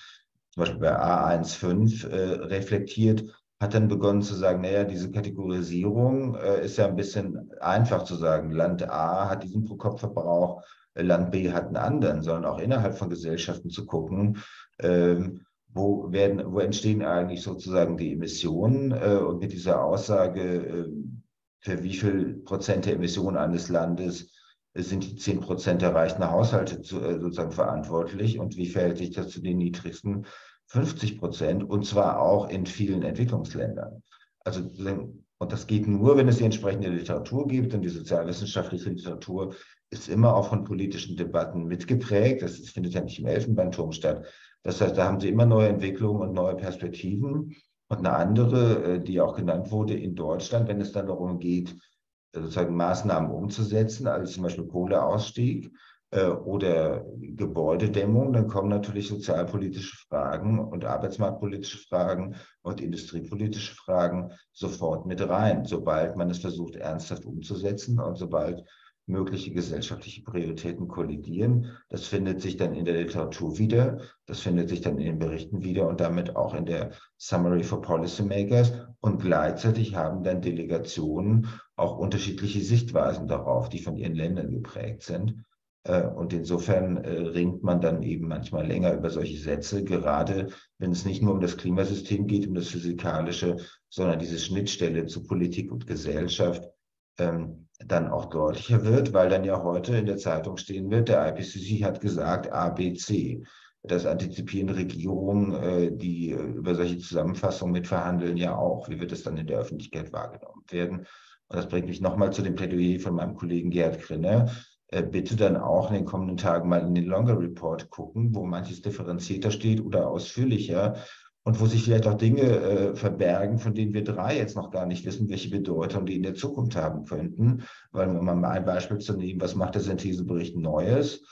zum Beispiel bei A eins Punkt fünf äh, reflektiert, hat dann begonnen zu sagen, naja, diese Kategorisierung äh, ist ja ein bisschen einfach zu sagen. Land A hat diesen Pro-Kopf-Verbrauch, äh, Land B hat einen anderen, sondern auch innerhalb von Gesellschaften zu gucken, ähm, wo, werden, wo entstehen eigentlich sozusagen die Emissionen äh, und mit dieser Aussage, äh, für wie viel Prozent der Emissionen eines Landes sind die zehn Prozent der reichen Haushalte zu, äh, sozusagen verantwortlich und wie verhält sich das zu den niedrigsten fünfzig Prozent und zwar auch in vielen Entwicklungsländern. Also, und das geht nur, wenn es die entsprechende Literatur gibt und die sozialwissenschaftliche Literatur ist immer auch von politischen Debatten mitgeprägt. Das findet ja nicht im Elfenbeinturm statt. Das heißt, da haben sie immer neue Entwicklungen und neue Perspektiven. Und eine andere, die auch genannt wurde in Deutschland, wenn es dann darum geht, sozusagen Maßnahmen umzusetzen, also zum Beispiel Kohleausstieg äh, oder Gebäudedämmung, dann kommen natürlich sozialpolitische Fragen und arbeitsmarktpolitische Fragen und industriepolitische Fragen sofort mit rein, sobald man es versucht, ernsthaft umzusetzen und sobald mögliche gesellschaftliche Prioritäten kollidieren. Das findet sich dann in der Literatur wieder, das findet sich dann in den Berichten wieder und damit auch in der Summary for Policymakers. Und gleichzeitig haben dann Delegationen auch unterschiedliche Sichtweisen darauf, die von ihren Ländern geprägt sind. Und insofern ringt man dann eben manchmal länger über solche Sätze, gerade wenn es nicht nur um das Klimasystem geht, um das Physikalische, sondern diese Schnittstelle zu Politik und Gesellschaft ähm, dann auch deutlicher wird, weil dann ja heute in der Zeitung stehen wird, der I P C C hat gesagt A, B, C. Das antizipieren Regierungen, äh, die über solche Zusammenfassungen mitverhandeln, ja auch. Wie wird es dann in der Öffentlichkeit wahrgenommen werden? Und das bringt mich nochmal zu dem Plädoyer von meinem Kollegen Gerhard Krinner. Äh, bitte dann auch in den kommenden Tagen mal in den Longer Report gucken, wo manches differenzierter steht oder ausführlicher. Und wo sich vielleicht auch Dinge äh, verbergen, von denen wir drei jetzt noch gar nicht wissen, welche Bedeutung die in der Zukunft haben könnten. Weil, um mal ein Beispiel zu nehmen, was macht der Synthesebericht Neues?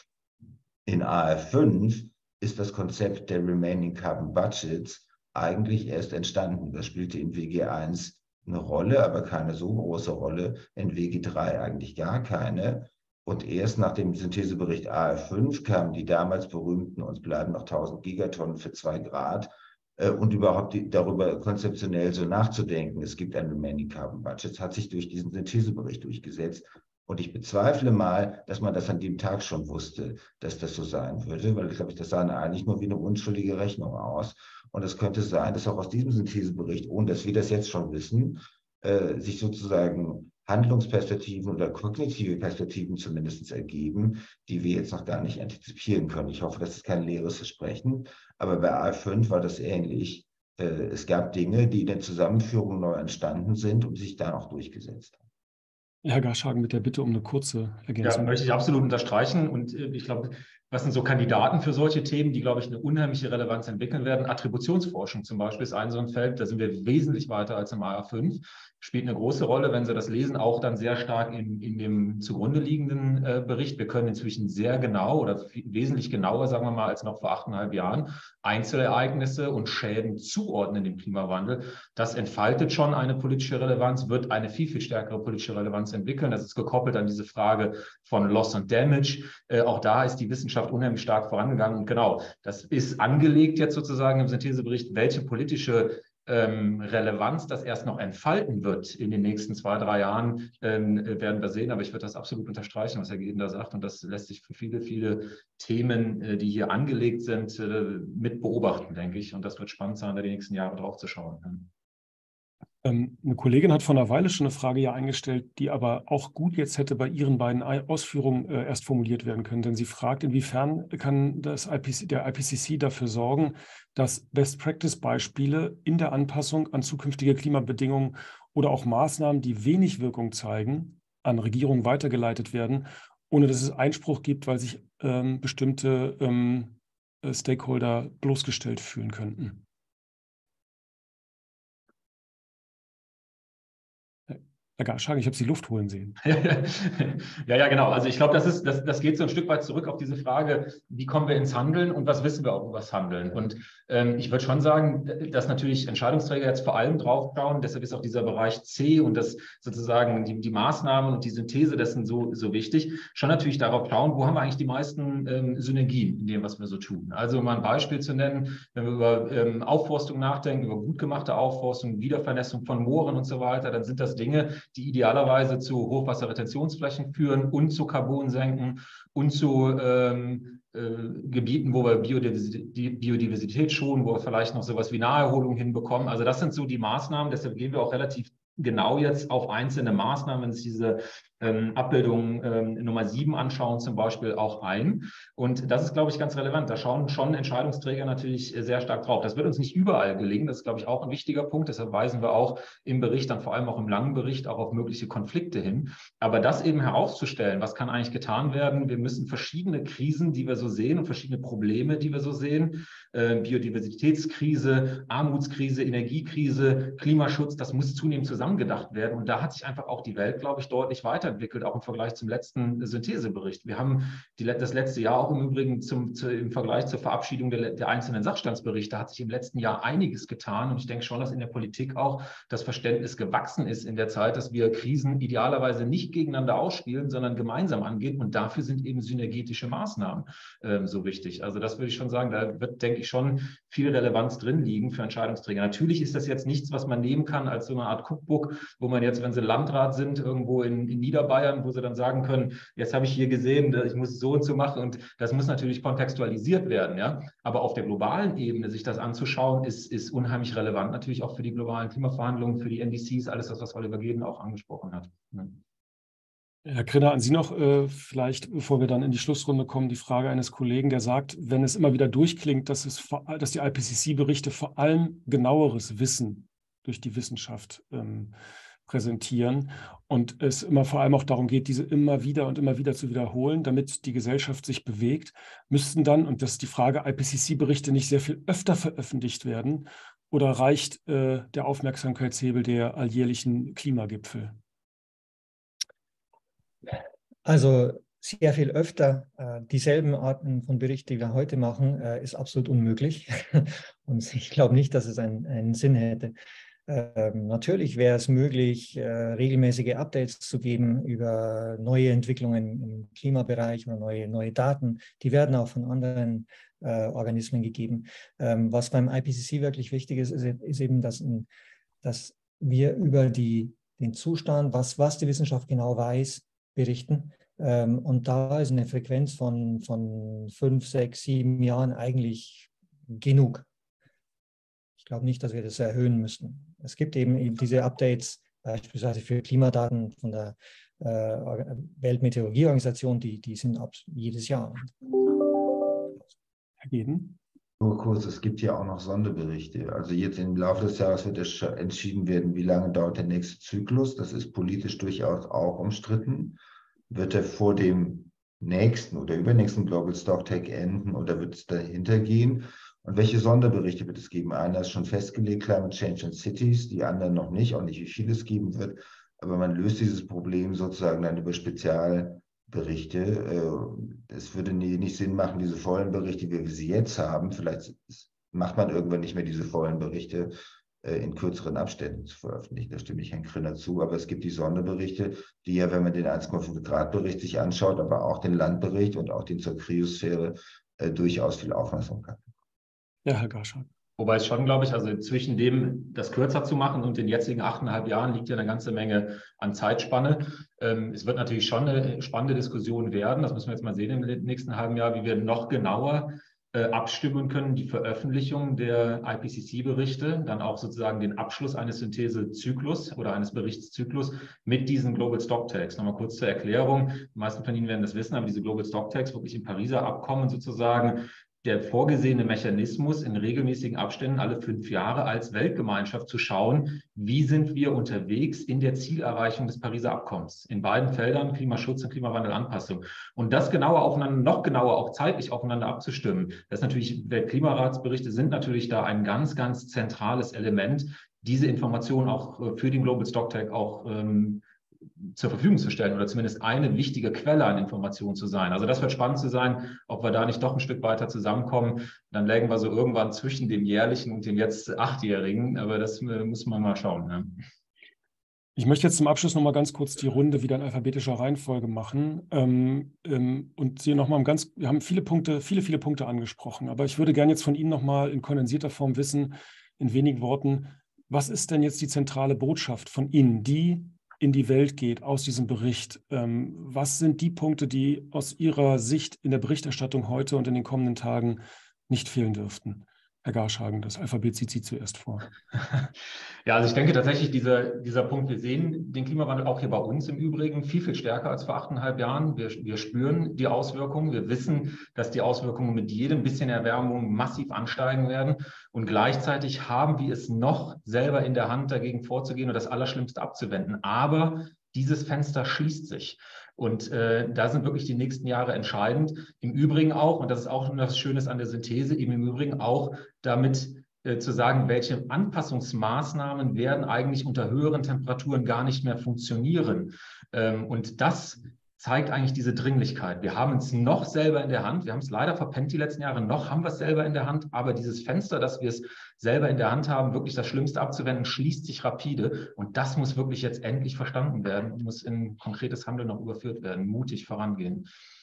In A F fünf ist das Konzept der Remaining Carbon Budgets eigentlich erst entstanden. Das spielte in W G eins eine Rolle, aber keine so große Rolle. In W G drei eigentlich gar keine. Und erst nach dem Synthesebericht A F fünf kamen die damals berühmten, uns bleiben noch tausend Gigatonnen für zwei Grad, und überhaupt die, darüber konzeptionell so nachzudenken. Es gibt ein Remaining Carbon Budget, hat sich durch diesen Synthesebericht durchgesetzt. Und ich bezweifle mal, dass man das an dem Tag schon wusste, dass das so sein würde, weil, glaube ich, das sah eigentlich nur wie eine unschuldige Rechnung aus. Und es könnte sein, dass auch aus diesem Synthesebericht, ohne dass wir das jetzt schon wissen, äh, sich sozusagen Handlungsperspektiven oder kognitive Perspektiven zumindest ergeben, die wir jetzt noch gar nicht antizipieren können. Ich hoffe, das ist kein leeres Versprechen, aber bei A F fünf war das ähnlich. Es gab Dinge, die in der Zusammenführung neu entstanden sind und sich dann auch durchgesetzt haben. Herr Garschagen, mit der Bitte um eine kurze Ergänzung. Ja, möchte ich absolut unterstreichen. Und ich glaube, was sind so Kandidaten für solche Themen, die, glaube ich, eine unheimliche Relevanz entwickeln werden? Attributionsforschung zum Beispiel ist ein so ein Feld, da sind wir wesentlich weiter als im A F fünf. Spielt eine große Rolle, wenn Sie das lesen, auch dann sehr stark in, in dem zugrunde liegenden äh, Bericht. Wir können inzwischen sehr genau oder viel, wesentlich genauer, sagen wir mal, als noch vor achteinhalb Jahren Einzelereignisse und Schäden zuordnen dem Klimawandel. Das entfaltet schon eine politische Relevanz, wird eine viel, viel stärkere politische Relevanz entwickeln. Das ist gekoppelt an diese Frage von Loss and Damage. Äh, auch da ist die Wissenschaft unheimlich stark vorangegangen. Und genau, das ist angelegt jetzt sozusagen im Synthesebericht, welche politische ähm, Relevanz das erst noch entfalten wird in den nächsten zwei, drei Jahren, ähm, werden wir sehen. Aber ich würde das absolut unterstreichen, was Herr Gehlen da sagt. Und das lässt sich für viele, viele Themen, äh, die hier angelegt sind, äh, mit beobachten, denke ich. Und das wird spannend sein, da die nächsten Jahre drauf zu schauen. Ähm, eine Kollegin hat vor einer Weile schon eine Frage hier eingestellt, die aber auch gut jetzt hätte bei Ihren beiden Ausführungen äh, erst formuliert werden können. Denn sie fragt, inwiefern kann das I P C, der I P C C dafür sorgen, dass Best-Practice-Beispiele in der Anpassung an zukünftige Klimabedingungen oder auch Maßnahmen, die wenig Wirkung zeigen, an Regierungen weitergeleitet werden, ohne dass es Einspruch gibt, weil sich ähm, bestimmte ähm, Stakeholder bloßgestellt fühlen könnten. Herr Garschak, ich habe Sie Luft holen sehen. Ja, ja, genau. Also ich glaube, das ist, das, das geht so ein Stück weit zurück auf diese Frage, wie kommen wir ins Handeln und was wissen wir auch über das Handeln? Und ähm, ich würde schon sagen, dass natürlich Entscheidungsträger jetzt vor allem drauf schauen, deshalb ist auch dieser Bereich C und das sozusagen die, die Maßnahmen und die Synthese dessen so, so wichtig, schon natürlich darauf schauen, wo haben wir eigentlich die meisten ähm, Synergien in dem, was wir so tun. Also um mal ein Beispiel zu nennen, wenn wir über ähm, Aufforstung nachdenken, über gut gemachte Aufforstung, Wiedervernässung von Mooren und so weiter, dann sind das Dinge, die idealerweise zu Hochwasserretentionsflächen führen und zu Carbonsenken und zu ähm, äh, Gebieten, wo wir Biodiversität, Biodiversität schonen, wo wir vielleicht noch sowas wie Naherholung hinbekommen. Also das sind so die Maßnahmen, deshalb gehen wir auch relativ genau jetzt auf einzelne Maßnahmen, wenn Sie diese ähm, Abbildung ähm, Nummer sieben anschauen, zum Beispiel auch ein. Und das ist, glaube ich, ganz relevant. Da schauen schon Entscheidungsträger natürlich sehr stark drauf. Das wird uns nicht überall gelingen. Das ist, glaube ich, auch ein wichtiger Punkt. Deshalb weisen wir auch im Bericht, dann vor allem auch im langen Bericht, auch auf mögliche Konflikte hin. Aber das eben herauszustellen, was kann eigentlich getan werden? Wir müssen verschiedene Krisen, die wir so sehen und verschiedene Probleme, die wir so sehen, äh, Biodiversitätskrise, Armutskrise, Energiekrise, Klimaschutz, das muss zunehmend zusammengedacht werden. Und da hat sich einfach auch die Welt, glaube ich, deutlich weiterentwickelt, auch im Vergleich zum letzten Synthesebericht. Wir haben die, das letzte Jahr auch im Übrigen zum, zu, im Vergleich zur Verabschiedung der, der einzelnen Sachstandsberichte hat sich im letzten Jahr einiges getan. Und ich denke schon, dass in der Politik auch das Verständnis gewachsen ist in der Zeit, dass wir Krisen idealerweise nicht gegeneinander ausspielen, sondern gemeinsam angehen. Und dafür sind eben synergetische Maßnahmen ähm, so wichtig. Also das würde ich schon sagen, da wird, denke ich, schon viel Relevanz drin liegen für Entscheidungsträger. Natürlich ist das jetzt nichts, was man nehmen kann als so eine Art Cookbook, wo man jetzt, wenn Sie Landrat sind, irgendwo in, in Niederbayern, wo Sie dann sagen können, jetzt habe ich hier gesehen, ich muss es so und so machen und das muss natürlich kontextualisiert werden. Ja? Aber auf der globalen Ebene sich das anzuschauen, ist, ist unheimlich relevant, natürlich auch für die globalen Klimaverhandlungen, für die N D Cs, alles das, was Oliver Geden auch angesprochen hat. Ja. Herr Krinner, an Sie noch äh, vielleicht, bevor wir dann in die Schlussrunde kommen, die Frage eines Kollegen, der sagt, wenn es immer wieder durchklingt, dass, es vor, dass die I P C C-Berichte vor allem genaueres Wissen durch die Wissenschaft ähm, präsentieren und es immer vor allem auch darum geht, diese immer wieder und immer wieder zu wiederholen, damit die Gesellschaft sich bewegt, müssten dann, und das ist die Frage, I P C C-Berichte nicht sehr viel öfter veröffentlicht werden oder reicht äh, der Aufmerksamkeitshebel der alljährlichen Klimagipfel? Also sehr viel öfter äh, dieselben Arten von Berichten, die wir heute machen, äh, ist absolut unmöglich. Und ich glaube nicht, dass es einen, einen Sinn hätte. Ähm, natürlich wäre es möglich, äh, regelmäßige Updates zu geben über neue Entwicklungen im Klimabereich oder neue, neue Daten. Die werden auch von anderen äh, Organismen gegeben. Ähm, was beim I P C C wirklich wichtig ist, ist, ist eben, dass, dass wir über die, den Zustand, was, was die Wissenschaft genau weiß, berichten. Ähm, und da ist eine Frequenz von, von fünf, sechs, sieben Jahren eigentlich genug. Ich glaube nicht, dass wir das erhöhen müssten. Es gibt eben diese Updates, beispielsweise für Klimadaten von der äh, Weltmeteorologieorganisation, die, die sind ab jedes Jahr. Herr Geden? Nur kurz, es gibt ja auch noch Sonderberichte. Also jetzt im Laufe des Jahres wird entschieden werden, wie lange dauert der nächste Zyklus. Das ist politisch durchaus auch umstritten. Wird er vor dem nächsten oder übernächsten Global Stocktake enden oder wird es dahinter gehen? Und welche Sonderberichte wird es geben? Einer ist schon festgelegt, Climate Change in Cities, die anderen noch nicht, auch nicht, wie viel es geben wird. Aber man löst dieses Problem sozusagen dann über Spezialberichte. Es würde nicht Sinn machen, diese vollen Berichte, wie wir sie jetzt haben. Vielleicht macht man irgendwann nicht mehr diese vollen Berichte in kürzeren Abständen zu veröffentlichen. Da stimme ich Herrn Krinner zu. Aber es gibt die Sonderberichte, die ja, wenn man den eins Komma fünf Grad Bericht sich anschaut, aber auch den Landbericht und auch den zur Kryosphäre äh, durchaus viel Aufmerksamkeit. Ja, Herr Garschak. Wobei es schon, glaube ich, also zwischen dem, das kürzer zu machen und den jetzigen achteinhalb Jahren liegt ja eine ganze Menge an Zeitspanne. Ähm, es wird natürlich schon eine spannende Diskussion werden. Das müssen wir jetzt mal sehen im nächsten halben Jahr, wie wir noch genauer äh, abstimmen können, die Veröffentlichung der I P C C-Berichte, dann auch sozusagen den Abschluss eines Synthesezyklus oder eines Berichtszyklus mit diesen Global Stocktakes. Nochmal kurz zur Erklärung. Die meisten von Ihnen werden das wissen, aber diese Global Stocktakes wirklich im Pariser Abkommen sozusagen der vorgesehene Mechanismus, in regelmäßigen Abständen alle fünf Jahre als Weltgemeinschaft zu schauen, wie sind wir unterwegs in der Zielerreichung des Pariser Abkommens in beiden Feldern, Klimaschutz und Klimawandelanpassung. Und das genauer aufeinander, noch genauer auch zeitlich aufeinander abzustimmen. Das ist natürlich, Weltklimaratsberichte sind natürlich da ein ganz, ganz zentrales Element, diese Informationen auch für den Global Stocktake auch ähm, zur Verfügung zu stellen oder zumindest eine wichtige Quelle an Informationen zu sein. Also das wird spannend zu sein, ob wir da nicht doch ein Stück weiter zusammenkommen. Dann lägen wir so irgendwann zwischen dem Jährlichen und dem jetzt Achtjährigen, aber das äh, muss man mal schauen. Ne? Ich möchte jetzt zum Abschluss noch mal ganz kurz die Runde wieder in alphabetischer Reihenfolge machen ähm, ähm, und Sie noch mal ganz, wir haben viele Punkte, viele, viele Punkte angesprochen, aber ich würde gerne jetzt von Ihnen noch mal in kondensierter Form wissen, in wenigen Worten, was ist denn jetzt die zentrale Botschaft von Ihnen, die in die Welt geht aus diesem Bericht? Ähm, was sind die Punkte, die aus Ihrer Sicht in der Berichterstattung heute und in den kommenden Tagen nicht fehlen dürften? Herr Garschagen, das Alphabet zieht Sie zuerst vor. Ja, also ich denke tatsächlich, dieser, dieser Punkt, wir sehen den Klimawandel auch hier bei uns im Übrigen viel, viel stärker als vor achteinhalb Jahren. Wir, wir spüren die Auswirkungen. Wir wissen, dass die Auswirkungen mit jedem bisschen Erwärmung massiv ansteigen werden. Und gleichzeitig haben wir es noch selber in der Hand, dagegen vorzugehen und das Allerschlimmste abzuwenden. Aber dieses Fenster schließt sich. Und äh, da sind wirklich die nächsten Jahre entscheidend. Im Übrigen auch, und das ist auch was Schönes an der Synthese, eben im Übrigen auch damit äh, zu sagen, welche Anpassungsmaßnahmen werden eigentlich unter höheren Temperaturen gar nicht mehr funktionieren. Ähm, und das zeigt eigentlich diese Dringlichkeit. Wir haben es noch selber in der Hand. Wir haben es leider verpennt die letzten Jahre. Noch haben wir es selber in der Hand. Aber dieses Fenster, dass wir es selber in der Hand haben, wirklich das Schlimmste abzuwenden, schließt sich rapide. Und das muss wirklich jetzt endlich verstanden werden und muss in konkretes Handeln noch überführt werden. Mutig vorangehen.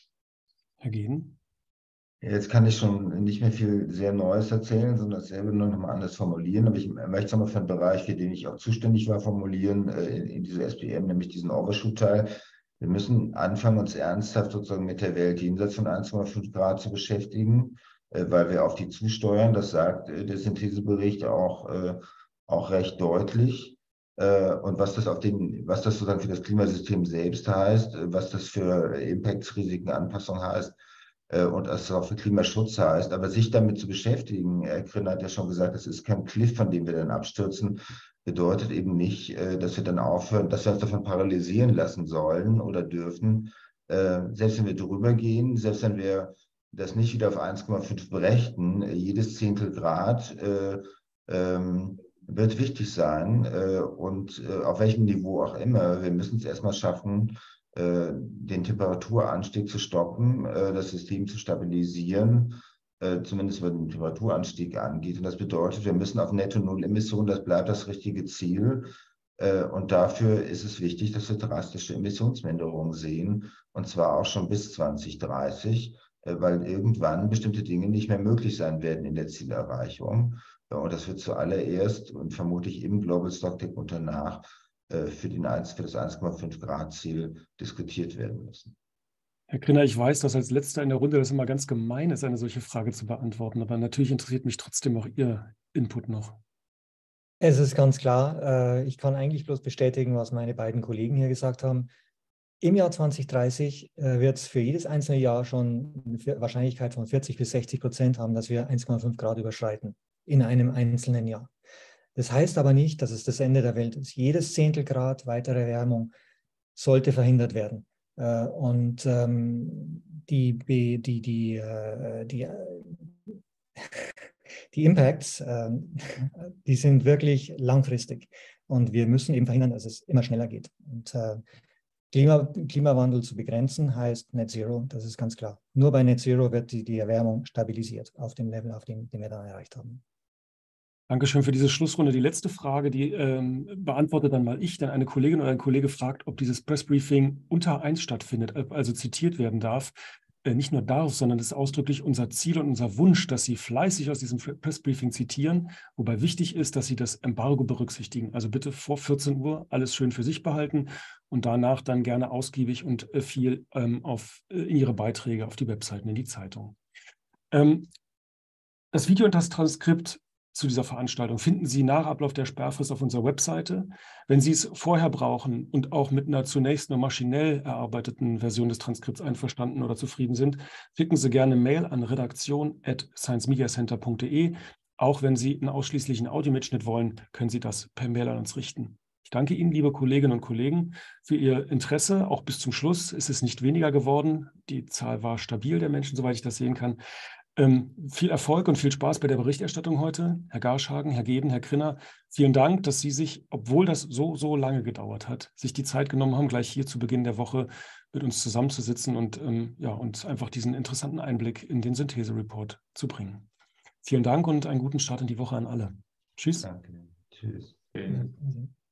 Herr Gehn? Jetzt kann ich schon nicht mehr viel sehr Neues erzählen, sondern dasselbe nur noch mal anders formulieren. Aber ich möchte es nochmal für einen Bereich, für den ich auch zuständig war, formulieren, in, in dieser S P M, nämlich diesen Overshoot-Teil. Wir müssen anfangen, uns ernsthaft sozusagen mit der Welt jenseits von eins Komma fünf Grad zu beschäftigen, weil wir auf die zusteuern. Das sagt der Synthesebericht auch, auch recht deutlich. Und was das auf den, was das sozusagen für das Klimasystem selbst heißt, was das für Impacts, Risiken, Anpassung heißt, und was es auch für Klimaschutz heißt. Aber sich damit zu beschäftigen, Herr Krinner hat ja schon gesagt, es ist kein Cliff, von dem wir dann abstürzen, bedeutet eben nicht, dass wir dann aufhören, dass wir uns davon paralysieren lassen sollen oder dürfen. Selbst wenn wir drüber gehen, selbst wenn wir das nicht wieder auf eins Komma fünf berechnen, jedes Zehntel Grad äh, ähm, wird wichtig sein. Äh, und äh, auf welchem Niveau auch immer, wir müssen es erstmal schaffen, äh, den Temperaturanstieg zu stoppen, äh, das System zu stabilisieren, äh, zumindest was den Temperaturanstieg angeht. Und das bedeutet, wir müssen auf Netto-Null-Emissionen, das bleibt das richtige Ziel. Äh, und dafür ist es wichtig, dass wir drastische Emissionsminderungen sehen, und zwar auch schon bis zwanzig dreißig, äh, weil irgendwann bestimmte Dinge nicht mehr möglich sein werden in der Zielerreichung. Ja, und das wird zuallererst und vermutlich im Global Stocktake und danach äh, für, den eins, für das eins Komma fünf Grad Ziel diskutiert werden müssen. Herr Krinner, ich weiß, dass als Letzter in der Runde das immer ganz gemein ist, eine solche Frage zu beantworten, aber natürlich interessiert mich trotzdem auch Ihr Input noch. Es ist ganz klar, ich kann eigentlich bloß bestätigen, was meine beiden Kollegen hier gesagt haben. Im Jahr zwanzig dreißig wird es für jedes einzelne Jahr schon eine Wahrscheinlichkeit von vierzig bis sechzig Prozent haben, dass wir eins Komma fünf Grad überschreiten in einem einzelnen Jahr. Das heißt aber nicht, dass es das Ende der Welt ist. Jedes Zehntel Grad weitere Erwärmung sollte verhindert werden. Und ähm, die, die, die, die, die, die Impacts, äh, die sind wirklich langfristig. Und wir müssen eben verhindern, dass es immer schneller geht. Und äh, Klima, Klimawandel zu begrenzen heißt Net Zero, das ist ganz klar. Nur bei Net Zero wird die, die Erwärmung stabilisiert auf dem Level, auf dem, den wir dann erreicht haben. Dankeschön für diese Schlussrunde. Die letzte Frage, die ähm, beantwortet dann mal ich, denn eine Kollegin oder ein Kollege fragt, ob dieses Pressbriefing unter eins stattfindet, also zitiert werden darf. Äh, nicht nur darf, sondern es ist ausdrücklich unser Ziel und unser Wunsch, dass Sie fleißig aus diesem Pressbriefing zitieren, wobei wichtig ist, dass Sie das Embargo berücksichtigen. Also bitte vor vierzehn Uhr alles schön für sich behalten und danach dann gerne ausgiebig und äh, viel ähm, auf, äh, in Ihre Beiträge auf die Webseiten, in die Zeitung. Ähm, das Video und das Transkript zu dieser Veranstaltung finden Sie nach Ablauf der Sperrfrist auf unserer Webseite. Wenn Sie es vorher brauchen und auch mit einer zunächst nur maschinell erarbeiteten Version des Transkripts einverstanden oder zufrieden sind, schicken Sie gerne Mail an redaktion at science media center punkt de. Auch wenn Sie einen ausschließlichen Audiomitschnitt wollen, können Sie das per Mail an uns richten. Ich danke Ihnen, liebe Kolleginnen und Kollegen, für Ihr Interesse. Auch bis zum Schluss ist es nicht weniger geworden. Die Zahl war stabil der Menschen, soweit ich das sehen kann. Ähm, viel Erfolg und viel Spaß bei der Berichterstattung heute. Herr Garschagen, Herr Geden, Herr Krinner, vielen Dank, dass Sie sich, obwohl das so, so lange gedauert hat, sich die Zeit genommen haben, gleich hier zu Beginn der Woche mit uns zusammenzusitzen und ähm, ja, uns einfach diesen interessanten Einblick in den Synthese-Report zu bringen. Vielen Dank und einen guten Start in die Woche an alle. Tschüss. Danke. Tschüss. Okay. Ja.